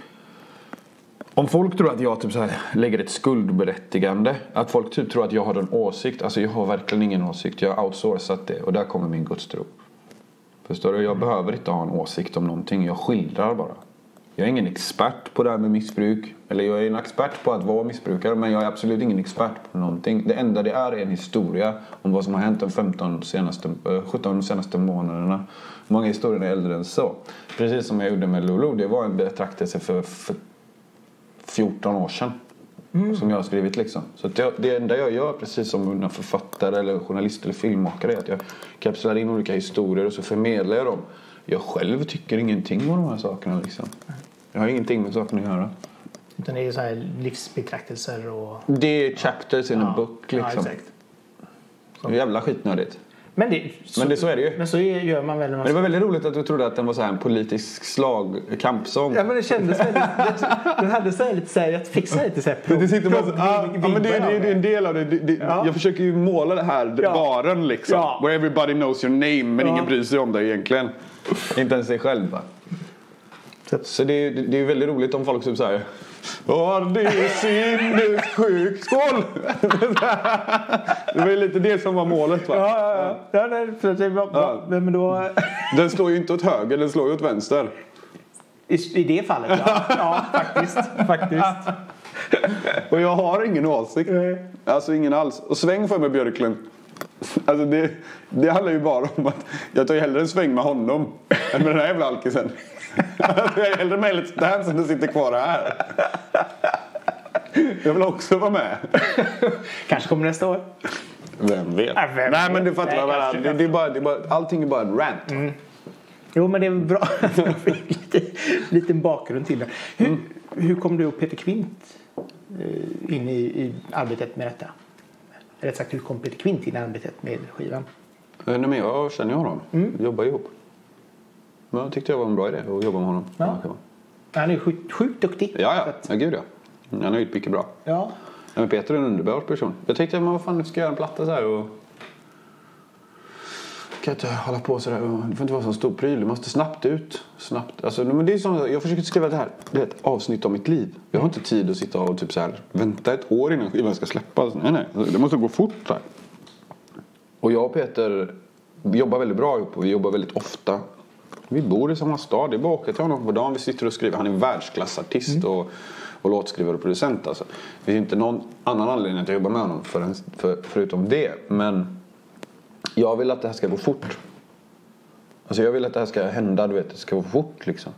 Om folk tror att jag typ så här lägger ett skuldberättigande, att folk typ tror att jag har en åsikt, alltså jag har verkligen ingen åsikt, jag har outsourcat det och där kommer min gudstro. Förstår du? Jag behöver inte ha en åsikt om någonting, jag skildrar bara. Jag är ingen expert på det här med missbruk, eller jag är en expert på att vara missbrukare, men jag är absolut ingen expert på någonting. Det enda det är en historia om vad som har hänt de 17 senaste månaderna. Många historier är äldre än så. Precis som jag gjorde med Lulu, det var en betraktelse för 14 år sedan som jag har skrivit liksom. Så det enda jag gör, precis som en författare eller journalist eller filmmakare, är att jag kapslar in olika historier och så förmedlar jag dem. Jag själv tycker ingenting om de här sakerna liksom. Jag har ingenting med sakerna att göra. Utan det är så här livsbetraktelser och... Det är chapters in a book liksom. Ja, exakt. Det är jävla skitnödigt. Men så är det ju. Men så gör man väl... Men det var väldigt roligt att du trodde att den var så här en politisk kampsång. Ja, men det kändes väldigt... Den hade så här lite så här... Jag fick så här lite så här... Det sitter bara men det är en del av det. Jag försöker ju måla det här baren liksom. Ja. Where everybody knows your name. Men ingen bryr sig om det egentligen. Inte ens sig själv, va? Så det är väldigt roligt om folk typ så här... det är sinnessjuk. Skål! Det var ju lite det som var målet, va? Men då... Den slår ju inte åt höger, den slår ju åt vänster. I det fallet, ja. Ja, faktiskt. Och jag har ingen åsikt. Alltså ingen alls. Och sväng för mig, Björklund. Alltså det handlar ju bara om att jag tar ju hellre en sväng med honom än med den här jävla alkisen. Jag är hellre med Let's Dance än att sitta kvar här. Jag vill också vara med. Kanske kommer nästa år. Vem vet? Nej, men du fattar vad det är bara allting är bara en rant. Jo, men det är bra att jag fick lite bakgrund till det. Hur kom du och Peter Kvint in i arbetet med detta? Rätt sagt, hur kom Peter Kvint in i arbetet med skivan? Nej, men jag känner ju honom. Vi jobbar ihop. Men jag tyckte det var en bra idé att jobba med honom. Ja. Han är sjukt duktig. Ja, gud ja. Han är ju mycket bra. Ja. Men Peter är en underbar person. Jag tänkte, vad fan, ska göra en platta så här och... Kan inte hålla på så där. Det får inte vara så stor pryl. Det måste snabbt ut. Alltså, men det är som, jag försöker skriva det här. Det är ett avsnitt av mitt liv. Jag har inte tid att sitta och typ så här, vänta ett år innan skivan ska släppas. Nej. Det måste gå fort så här. Och jag och Peter, vi jobbar väldigt bra ihop och vi jobbar väldigt ofta. Vi bor i samma stad. Det är bara att åka till honom på dagen. Vi sitter och skriver. Han är en världsklassartist och låtskrivare och producent. Alltså. Det finns inte någon annan anledning att jag jobbar med honom förutom det. Men jag vill att det här ska gå fort. Alltså jag vill att det här ska hända, du vet. Det ska gå fort liksom.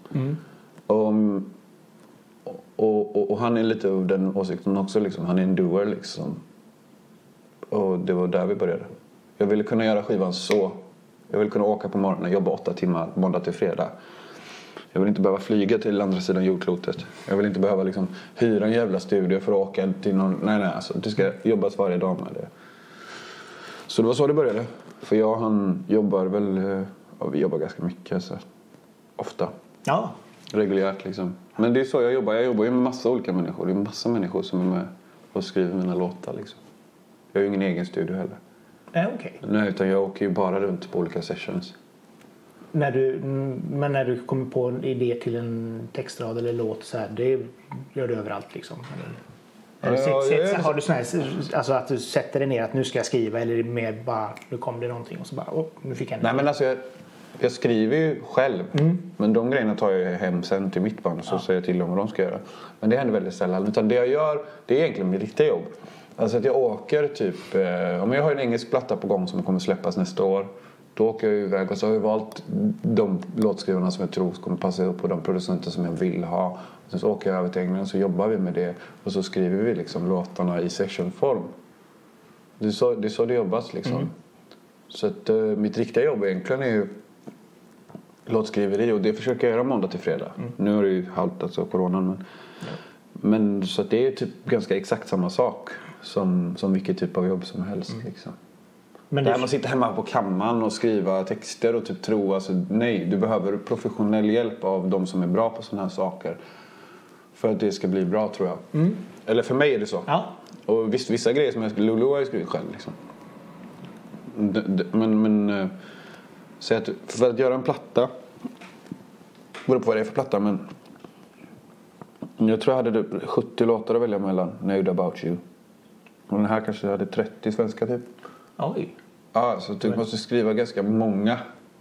Och han är lite av den åsikten också liksom. Han är en doer liksom. Och det var där vi började. Jag ville kunna göra skivan så. Jag vill kunna åka på morgonen och jobba 8 timmar måndag till fredag. Jag vill inte behöva flyga till andra sidan jordklotet. Jag vill inte behöva liksom hyra en jävla studio för att åka till någon... Nej, alltså det ska jobbas varje dag med det. Så det var så det började. För han jobbar väl... Ja, vi jobbar ganska mycket så ofta. Ja. Reguljärt liksom. Men det är så jag jobbar. Jag jobbar ju med massa olika människor. Det är massa människor som är med och skriver mina låtar liksom. Jag har ju ingen egen studio heller. Okej. Nej, utan jag åker ju bara runt på olika sessions. Men när du kommer på en idé till en textrad eller låt så här, det gör du överallt liksom? Har du sån här, alltså att du sätter dig ner att nu ska jag skriva, eller är det mer bara nu kom det någonting och så bara nu fick jag en... Nej, men alltså jag skriver ju själv. Men de grejerna tar jag hem sen till mitt band och så säger jag till dem vad de ska göra. Men det händer väldigt sällan. Utan det jag gör, det är egentligen mitt riktiga jobb. Alltså att jag åker typ... om jag har en engelsk platta på gång som kommer släppas nästa år. Då åker jag iväg och så har jag valt de låtskrivarna som jag tror kommer passa upp på de producenter som jag vill ha. Sen så åker jag över till England så jobbar vi med det. Och så skriver vi liksom låtarna i sessionform. Det är så det jobbas liksom. Så att mitt riktiga jobb egentligen är ju låtskriveri. Och det försöker jag göra måndag till fredag. Nu har det ju halt alltså coronan. Men så att det är typ ganska exakt samma sak. Som vilket typ av jobb som helst liksom. Men man sitter hemma på kammaren och skriva texter och typ tro, alltså nej, du behöver professionell hjälp av de som är bra på sådana här saker för att det ska bli bra, tror jag. Eller för mig är det så. Ja. Och visst, vissa grejer som Lulu har jag skrivit själv liksom. Men så att för att göra en platta, beror på vad det är för platta, men jag tror jag hade 70 låtar att välja mellan när jag gjorde About You. Och den här kanske hade 30 svenska typ. Oj. Ja, så du måste skriva ganska många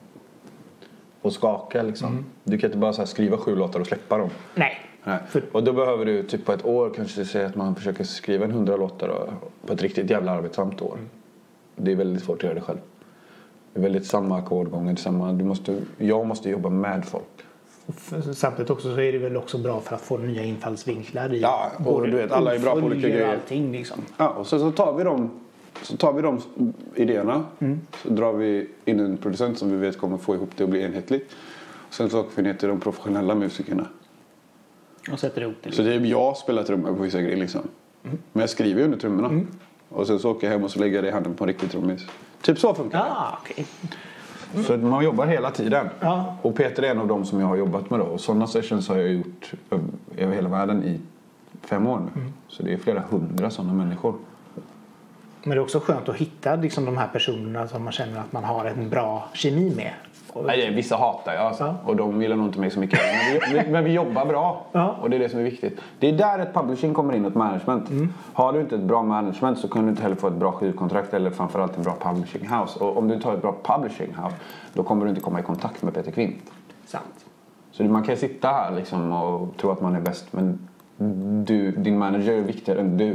och skaka liksom. Du kan inte bara så här skriva 7 låtar och släppa dem. Nej. Och då behöver du typ på ett år kanske säga att man försöker skriva 100 låtar på ett riktigt jävla arbetsamt år. Det är väldigt svårt att göra det själv. Det är väldigt samma ackordgångar, jag måste jobba med folk. Samtidigt också så är det väl också bra för att få nya infallsvinklar i. Ja, och du vet, alla är bra på olika grejer. Allting, liksom. Ja, och så tar vi de idéerna. Så drar vi in en producent som vi vet kommer få ihop det och bli enhetligt. Sen så åker vi ner till de professionella musikerna. Och sätter ihop det. Så det är jag spelar trummor på vissa grejer liksom. Men jag skriver ju under trummorna. Och sen så åker jag hem och så lägger jag det i handen på en riktig trummis. Typ så funkar det. Okay. Så man jobbar hela tiden. Ja. Och Peter är en av dem som jag har jobbat med då. Och sådana sessions har jag gjort över hela världen i 5 år nu. Så det är flera 100 sådana människor. Men det är också skönt att hitta liksom, de här personerna som man känner att man har en bra kemi med. Nej, vissa hatar jag alltså. Och de gillar nog inte mig så mycket. Men vi jobbar bra. Ja. Och det är det som är viktigt. Det är där ett publishing kommer in, ett management. Har du inte ett bra management så kan du inte heller få ett bra skivkontrakt eller framförallt en bra publishing house. Och om du inte har ett bra publishing house då kommer du inte komma i kontakt med Peter Kvint. Sant. Så man kan sitta här liksom och tro att man är bäst, men din manager är viktigare än du.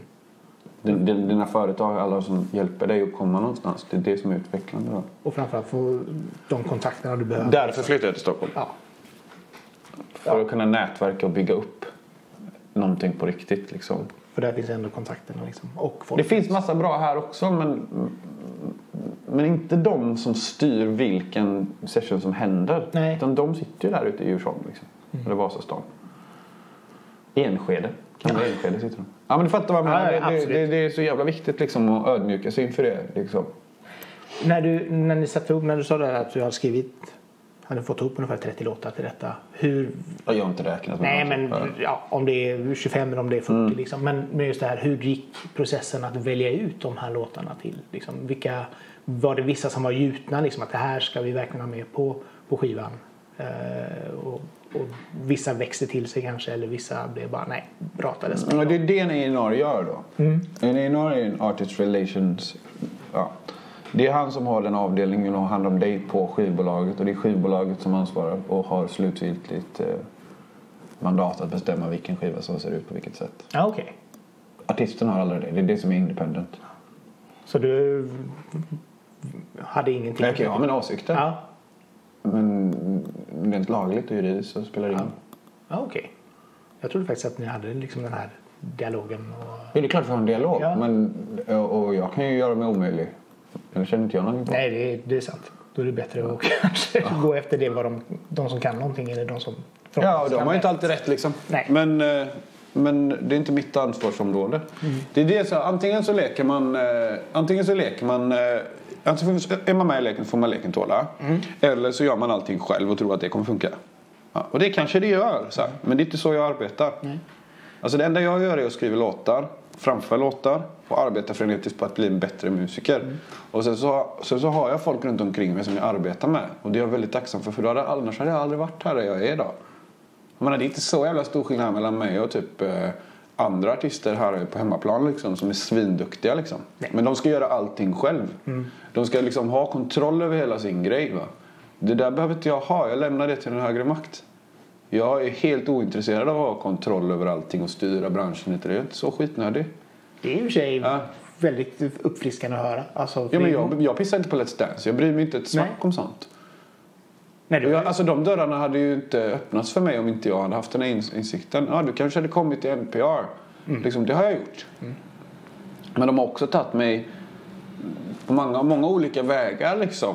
Dina företag, alla som hjälper dig att komma någonstans. Det är det som är utvecklande då. Och framförallt få de kontakterna du behöver. Därför flyttar jag till Stockholm. Ja. För att kunna nätverka och bygga upp någonting på riktigt liksom. För där finns ändå kontakterna liksom. Och folk. Det finns massa bra här också, men inte de som styr vilken session som händer. Nej. Utan de sitter ju där ute i Djursholm liksom. Eller Vasastan. Enskede. Kan vara Enskede sitter de. Ja, men du fattar vad jag menar. Det är så jävla viktigt liksom att ödmjuka sig inför det liksom. När ni satt ihop, när du sa det att du hade fått ihop ungefär 30 låtar till detta. Hur... Jag har inte räknat med. Nej, men om det är 25 eller om det är 40 liksom. Men just det här, hur gick processen att välja ut de här låtarna till? Liksom, var det vissa som var gjutna liksom, att det här ska vi verkligen ha med på skivan? Och vissa växte till sig kanske, eller vissa blev bara pratades med. Det är det en A&R gör då. En A&R är en artist relations. Ja. Det är han som har den avdelningen och hand om dig på skivbolaget. Och det är skivbolaget som ansvarar och har slutgiltigt mandat att bestämma vilken skiva som ser ut på vilket sätt. Ja, okej. Artisten har aldrig det. Det är det som är independent. Så du hade ingenting? Jag kan ha mina åsikter. Ja. Men rent lagligt och juridiskt så spelar det ingen. Ja, okej. Jag trodde faktiskt att ni hade liksom den här dialogen. Ja, det är klart att vi har en dialog. Ja. Och jag kan ju göra mig omöjlig. Eller känner inte jag någonting på. Nej, det är sant. Då är det bättre att kanske gå efter det vad de som kan någonting eller de som... Ja, och de har ju inte alltid rätt liksom. Nej. Men det är inte mitt ansvarsområde. Det är det så antingen så är man med i leken får man leken tåla. Eller så gör man allting själv och tror att det kommer funka. Ja, och det kanske det gör så här, men det är inte så jag arbetar. Alltså det enda jag gör är att skriva låtar, framföra låtar och arbeta frenetiskt på att bli en bättre musiker. Och sen så har jag folk runt omkring mig som jag arbetar med. Och det är jag väldigt tacksam för annars hade jag aldrig varit här där jag är idag. Jag menar, det är inte så jävla stor skillnad mellan mig och typ andra artister här på hemmaplan liksom, som är svinduktiga liksom. Men de ska göra allting själv. De ska liksom ha kontroll över hela sin grej, va. Det där behöver inte jag ha. Jag lämnar det till en högre makt. Jag är helt ointresserad av att ha kontroll över allting och styra branschen. Det är inte så skitnödig. Det är ju i sig väldigt uppfriskande att höra. Alltså, ja, men jag pissar inte på Let's Dance. Jag bryr mig inte ett snack om sånt. Nej, alltså de dörrarna hade ju inte öppnats för mig om inte jag hade haft den här insikten. Ja, du kanske hade kommit till NPR. Liksom, det har jag gjort. Men de har också tagit mig på många olika vägar liksom.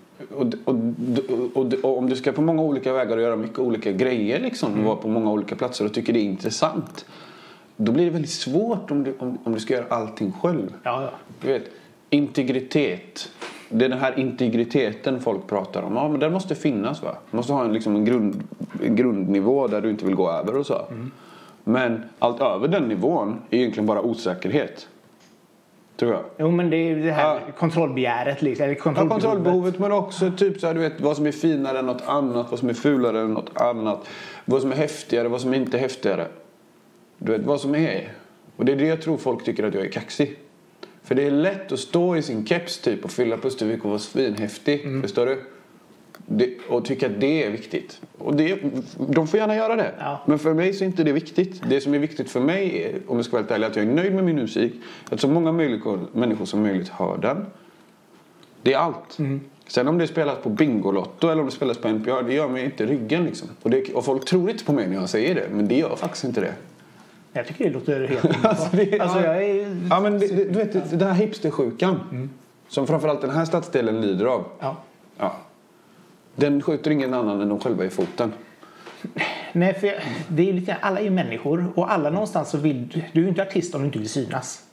Och om du ska på många olika vägar och göra mycket olika grejer liksom, och vara på många olika platser och tycker det är intressant, då blir det väldigt svårt om du ska göra allting själv. Ja. Du vet, integritet. Det är den här integriteten folk pratar om. Ja, men den måste finnas, va? Du måste ha en grundnivå där du inte vill gå över och så. Men allt över den nivån är egentligen bara osäkerhet. Tror jag. Jo, men det är det här kontrollbegäret liksom, eller kontrollbehovet, men också typ så här, du vet, vad som är finare än något annat, vad som är fulare än något annat, vad som är häftigare, vad som är inte häftigare. Du vet, vad som är. Och det är det jag tror folk tycker att jag är kaxig. För det är lätt att stå i sin keps typ och fylla Pustervik och vara svinhäftig, förstår du? Och tycka att det är viktigt. Och de får gärna göra det. Ja. Men för mig så är inte det viktigt. Det som är viktigt för mig är, om jag ska vara helt ärlig, att jag är nöjd med min musik. Att så många människor som möjligt hör den. Det är allt. Sen om det spelas på Bingolotto eller om det spelas på NPR, det gör mig inte ryggen liksom. Och folk tror inte på mig när jag säger det. Men det gör faktiskt inte det. Jag tycker det låter helt jag är... Ja, men du vet, den här hipstersjukan som framförallt den här stadsdelen lider av. Ja. Den skjuter ingen annan än de själva i foten. Nej, för det är lite, alla är människor och alla någonstans så vill du är ju inte artist om du inte vill synas.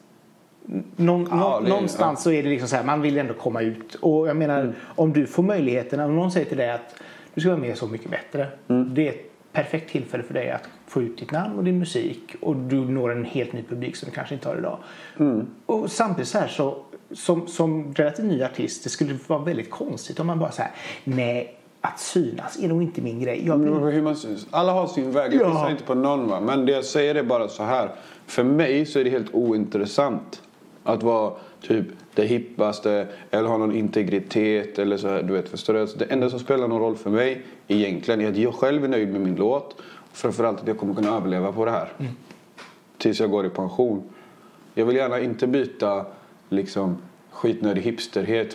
Någonstans så är det liksom så här, man vill ändå komma ut. Och jag menar, om du får möjligheten, om någon säger till dig att du ska vara med Så mycket bättre. Det är ett perfekt tillfälle för dig att få ut ditt namn och din musik. Och du når en helt ny publik som du kanske inte har idag. Och samtidigt så här så som relativt ny artist, det skulle vara väldigt konstigt om man bara så här, nej, att synas är nog inte min grej. Hur man syns. Alla har sin väg, jag pissar inte på någon, va? Men det jag säger är bara så här. För mig så är det helt ointressant att vara typ det hippaste eller ha någon integritet eller så här, du vet, förstår du? Det enda som spelar någon roll för mig egentligen är att jag själv är nöjd med min låt. Framförallt att jag kommer kunna överleva på det här. Tills jag går i pension. Jag vill gärna inte byta liksom skitnödig hipsterhet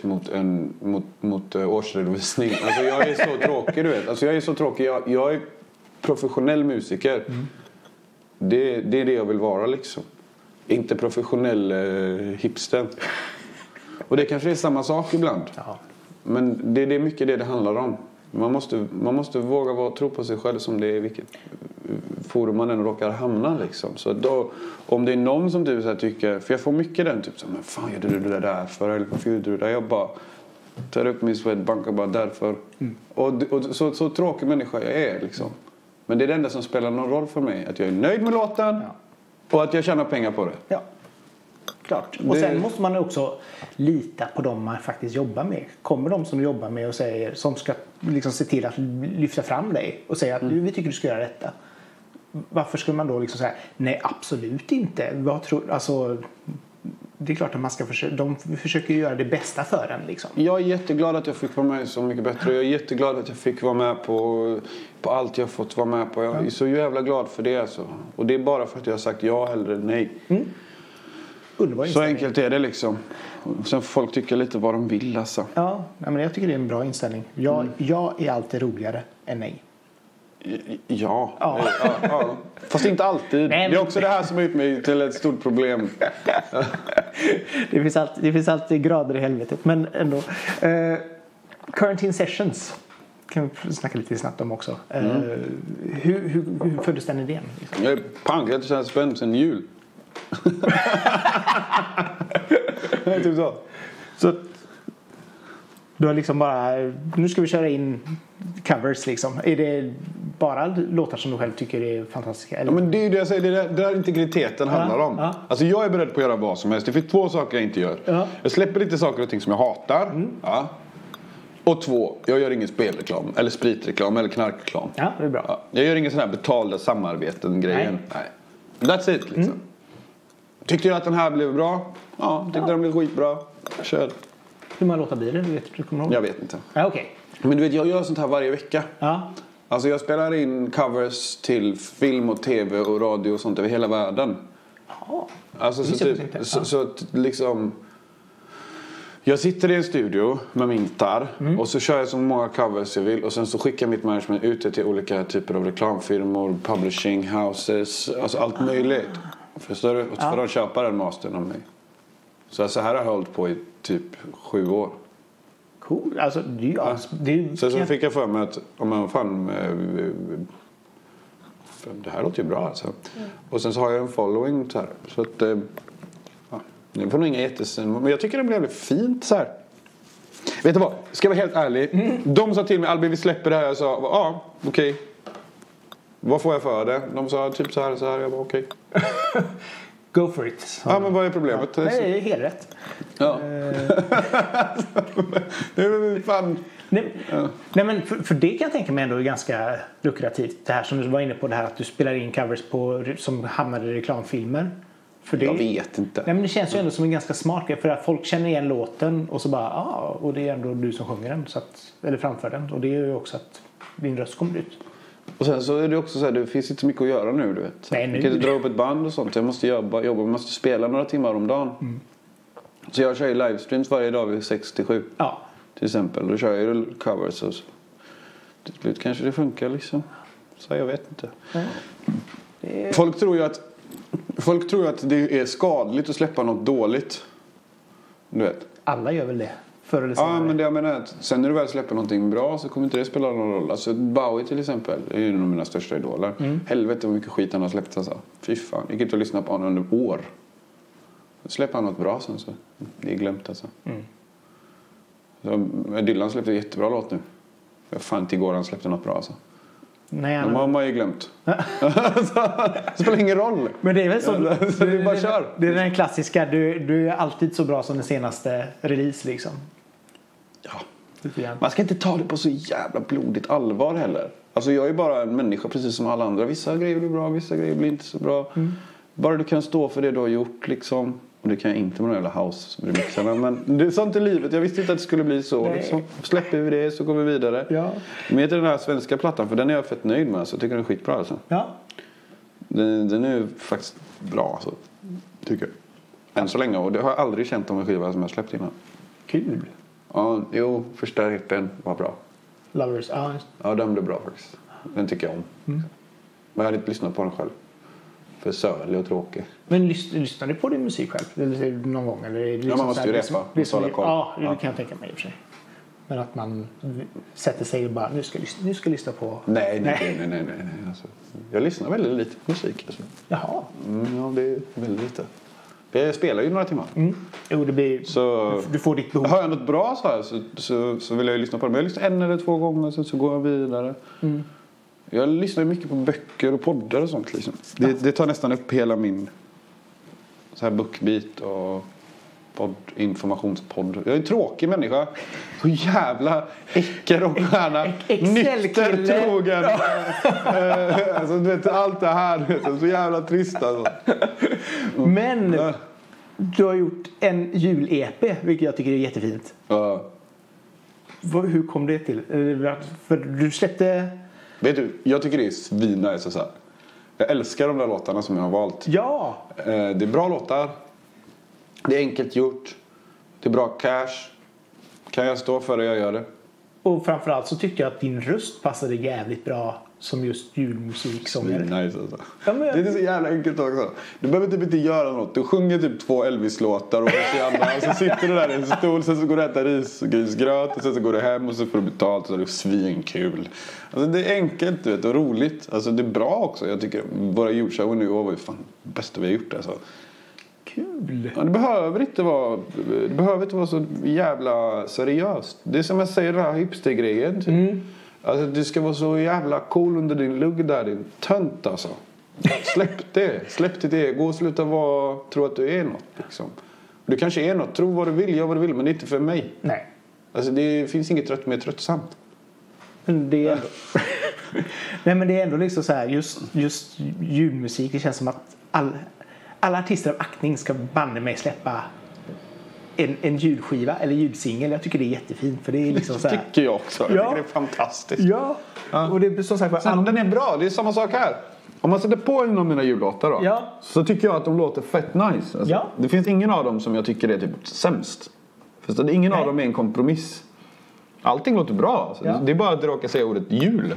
mot årsredovisning. Alltså jag är så tråkig, du vet. Alltså jag är så tråkig. Jag är professionell musiker. Det är det jag vill vara liksom. Inte professionell hipster. Och det kanske är samma sak ibland. Ja. Men det är mycket det handlar om. Man måste våga tro på sig själv som det är vilket forum man än råkar hamna liksom. Så då, om det är någon som du så här tycker, för jag får mycket den typ så, men fan gör du det där för, eller varför gjorde du det där? Jag bara tar upp min Swedbank och bara därför. Och så tråkig människa jag är liksom. Men det är det enda som spelar någon roll för mig, att jag är nöjd med låten och att jag tjänar pengar på det. Ja. Klart. Och sen måste man också lita på dem man faktiskt jobbar med. Kommer de som jobbar med och säger, som ska liksom se till att lyfta fram dig och säga att vi tycker du ska göra detta. Varför skulle man då liksom säga nej, absolut inte. Alltså, det är klart att man ska de försöker göra det bästa för en liksom. Jag är jätteglad att jag fick vara med Så mycket bättre. Jag är jätteglad att jag fick vara med på allt jag fått vara med på. Jag är så jävla glad för det alltså. Och det är bara för att jag har sagt ja eller nej. Så enkelt är det liksom. Sen får folk tycka lite vad de vill alltså. Ja, men jag tycker det är en bra inställning. Jag är alltid roligare än nej. Ja. Fast inte alltid. Nej, men... Det är också det här som har gjort mig till ett stort problem. Det finns alltid grader i helvetet. Men ändå. Quarantine Sessions kan vi snacka lite snabbt om också. Hur föddes den idén? Liksom? Jag är pankat så här spänd sen jul. Typ så. Du har liksom bara, nu ska vi köra in covers liksom. Är det bara låtar som du själv tycker är fantastiska? Eller? Ja, men det är ju det jag säger, det är där integriteten handlar om. Ja. Alltså jag är beredd på att göra vad som helst. Det finns 2 saker jag inte gör. Ja. Jag släpper lite saker och ting som jag hatar. Ja. Och 2, jag gör ingen spelreklam eller spritreklam eller knarkreklam. Ja, det är bra. Ja. Jag gör ingen sån här betalda samarbeten grejen. Nej. That's it liksom. Tyckte jag att den här blev bra? Ja, tyckte den blev skitbra. Kör. Hur många låtar blir det? Du kommer ihåg? Jag vet inte. Ja, okej. Men du vet, jag gör sånt här varje vecka. Ja. Alltså jag spelar in covers till film och tv och radio och sånt över hela världen. Ja. Alltså så att liksom... Jag sitter i en studio med min gitarr och så kör jag så många covers jag vill. Och sen så skickar mitt management ut det till olika typer av reklamfirmor, publishing houses, alltså allt möjligt. Förstår du? Och så får de köpa den mastern av mig. Så här har jag hållit på i typ 7 år. Cool. Alltså, Så fick jag för mig att om man fan... det här låter ju bra alltså. Och sen så har jag en following så här. Så att... Det får nog inga men jag tycker det blev fint så här. Vet du vad? Ska jag vara helt ärlig. De sa till mig, Albin vi släpper det här. Jag sa, okej. Vad får jag för det? De sa typ så här. Jag bara okej. Go for it. Ja, men vad är problemet? Ja. Nej, det är helt rätt. Ja. Det är fan... Nej men för det kan jag tänka mig ändå är ganska lukrativt. Det här som du var inne på, det här att du spelar in covers som hamnar i reklamfilmer. För det, jag vet inte. Nej men det känns ju ändå som en ganska smart grej. För att folk känner igen låten och så bara, och det är ändå du som sjunger den. Så att, eller framför den. Och det är ju också att din röst kommer ut. Och sen så är det också så här, det finns inte så mycket att göra nu, du vet. Nej, nu. Jag kan inte dra upp ett band och sånt. Jag måste jobba, jag måste spela några timmar om dagen. Så jag kör ju livestreams varje dag vid 6-7. Ja. Till exempel. Då kör jag ju covers och så. Till slut kanske det funkar liksom. Så jag vet inte. Folk tror ju att det är skadligt att släppa något dåligt. Du vet. Alla gör väl det. Förr eller senare. Ja, men det jag menar att sen när du väl släpper någonting bra så kommer inte det spela någon roll. Alltså Bowie till exempel är ju en av mina största idoler. Helvete vad mycket skit han har släppt alltså. Fy fan. Jag kan inte lyssna på honom under år. Släpper han något bra sen så. Det är glömt alltså. Så, Dylan släppte en jättebra låt nu. Jag fan inte igår han släppte något bra alltså. Nej, de har man ju glömt. Det spelar ingen roll. Men det är väl så. Så vi bara kör. Det är den klassiska. Du är alltid så bra som den senaste release liksom. Ja. Man ska inte ta det på så jävla blodigt allvar heller. Alltså jag är bara en människa precis som alla andra. Vissa grejer blir bra, vissa grejer blir inte så bra. Bara du kan stå för det du har gjort liksom. Och det kan jag inte med några jävla house-remixarna. Men det är sånt i livet. Jag visste inte att det skulle bli så. Liksom. Släpper vi det så går vi vidare. Ja. Med den här svenska plattan. För den är jag fett nöjd med. Så jag tycker den är skitbra alltså. Ja. Den är faktiskt bra alltså. Tycker jag. Än så länge. Och det har jag aldrig känt om en skiva som jag släppt innan. Kul. Ja, jo. Första hippen var bra. Lovers. Ja, den blev bra faktiskt. Den tycker jag om. Men jag hade inte lyssnat på den själv. För sölig och tråkig. Men lyssnar du på din musik själv? Eller någon gång? Eller är det liksom man måste ju repa. Det kan jag tänka mig i och för sig. Men att man sätter sig och bara, nu ska jag lyssna på... Nej. Alltså, jag lyssnar väldigt lite på musik. Alltså. Jaha. Ja, det är väldigt lite. Jag spelar ju några timmar. Jo, det blir... Så, du får ditt behov. Har jag något bra så här så vill jag ju lyssna på det. Men jag lyssnar 1 eller 2 gånger så går jag vidare. Jag lyssnar mycket på böcker och poddar och sånt liksom. Det tar nästan upp hela min så här bookbeat och informationspodd. Jag är en tråkig människa. Så jävla äcker och stjärna. Nykter, trogen. Alltså, du vet, allt det här. Så jävla trist alltså. Men du har gjort en jul-EP, vilket jag tycker är jättefint. Ja. Hur kom det till? För du släppte... Vet du, jag tycker det är svinnice så här. Jag älskar de där låtarna som jag har valt. Ja! Det är bra låtar. Det är enkelt gjort. Det är bra cash. Kan jag stå för det, jag gör det. Och framförallt så tycker jag att din röst passade jävligt bra som just julmusiksångare. Nice alltså. Ja, men Det är så jävla enkelt också. Du behöver typ inte göra något. Du sjunger typ 2 Elvis-låtar och så sitter du där i en stol, sen så går du och äter risgrynsgröt och sen så går du hem och så får du betalt och så är det svinkul. Alltså det är enkelt, du vet, och roligt. Alltså det är bra också. Jag tycker våra julshower nu var ju fan det bästa vi har gjort alltså. Kul. Ja, det behöver inte vara så jävla seriöst. Det är som jag säger, den här hipster-grejen typ. Alltså du ska vara så jävla cool under din lugg där, din tönt alltså. Släpp ditt ego och sluta tro att du är något liksom. Du kanske är något, tro vad du vill, gör vad du vill, men det är inte för mig. Nej. Alltså det finns inget mer tröttsamt. Men det är ändå... Nej, men det är ändå liksom så här, just julmusik, det känns som att alla artister av aktning ska banne mig släppa en julskiva eller julsingel. Jag tycker det är jättefint, för det är liksom så här... tycker jag också. Jag tycker det är fantastiskt. Ja. Och det är som sagt... Sen, den är bra, det är samma sak här. Om man sätter på en av mina jullåtar då, Ja. så tycker jag att de låter fett nice. Alltså, Ja. Det finns ingen av dem som jag tycker är typ sämst. För ingen av dem är en kompromiss. Allting låter bra. Alltså. Ja. Det är bara att du råkar säga ordet jul.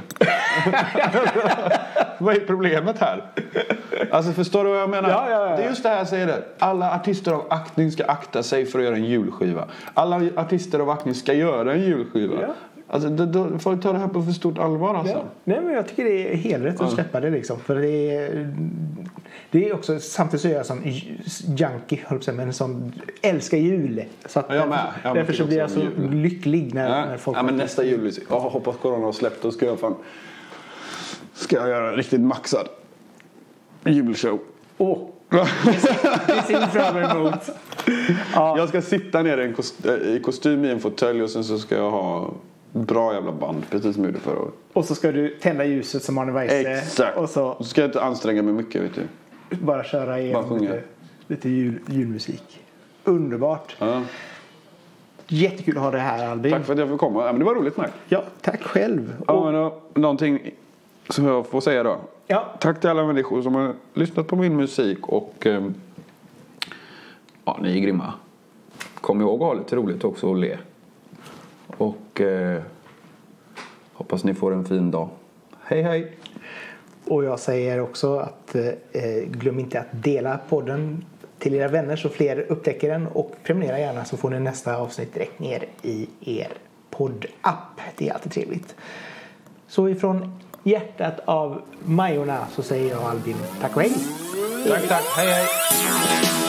Vad är problemet här? Alltså förstår du vad jag menar? Ja. Det är just det här jag säger det. Alla artister av aktning ska akta sig för att göra en julskiva. Alla artister av aktning ska göra en julskiva. Ja. Alltså då får du ta det här på för stort allvar alltså. Ja. Nej, men jag tycker det är helt rätt att släppa det liksom. För det är också, samtidigt så är jag som junkie, men som älskar jul. Så att därför så blir jag så lycklig när folk... Ja, men nästa jul, jag hoppas corona har släppt, då ska jag göra en riktigt maxad julshow. Det ser vi fram emot. Ja. Jag ska sitta ner i kostym i en fåtölj och sen så ska jag ha bra jävla band, precis som jag gjorde förra året. Och så ska du tända ljuset som Arne Weise. Exakt. Och så ska jag inte anstränga mig mycket, vet du. bara köra igenom lite julmusik. Underbart. Ja. Jättekul att ha det här, Albin. Tack för att jag fick komma. Ja, men det var roligt, Mark. Ja, tack själv. Ja, men då, någonting som jag får säga då. Ja. Tack till alla människor som har lyssnat på min musik och ni är grymma. Kom ihåg att ha lite roligt också och le. Och hoppas ni får en fin dag. Hej hej! Och jag säger också att glöm inte att dela podden till era vänner så fler upptäcker den, och prenumerera gärna så får ni nästa avsnitt direkt ner i er poddapp. Det är alltid trevligt. Så ifrån hjärtat av Majorna så säger jag, Albin, tack och hej! Tack, hej hej!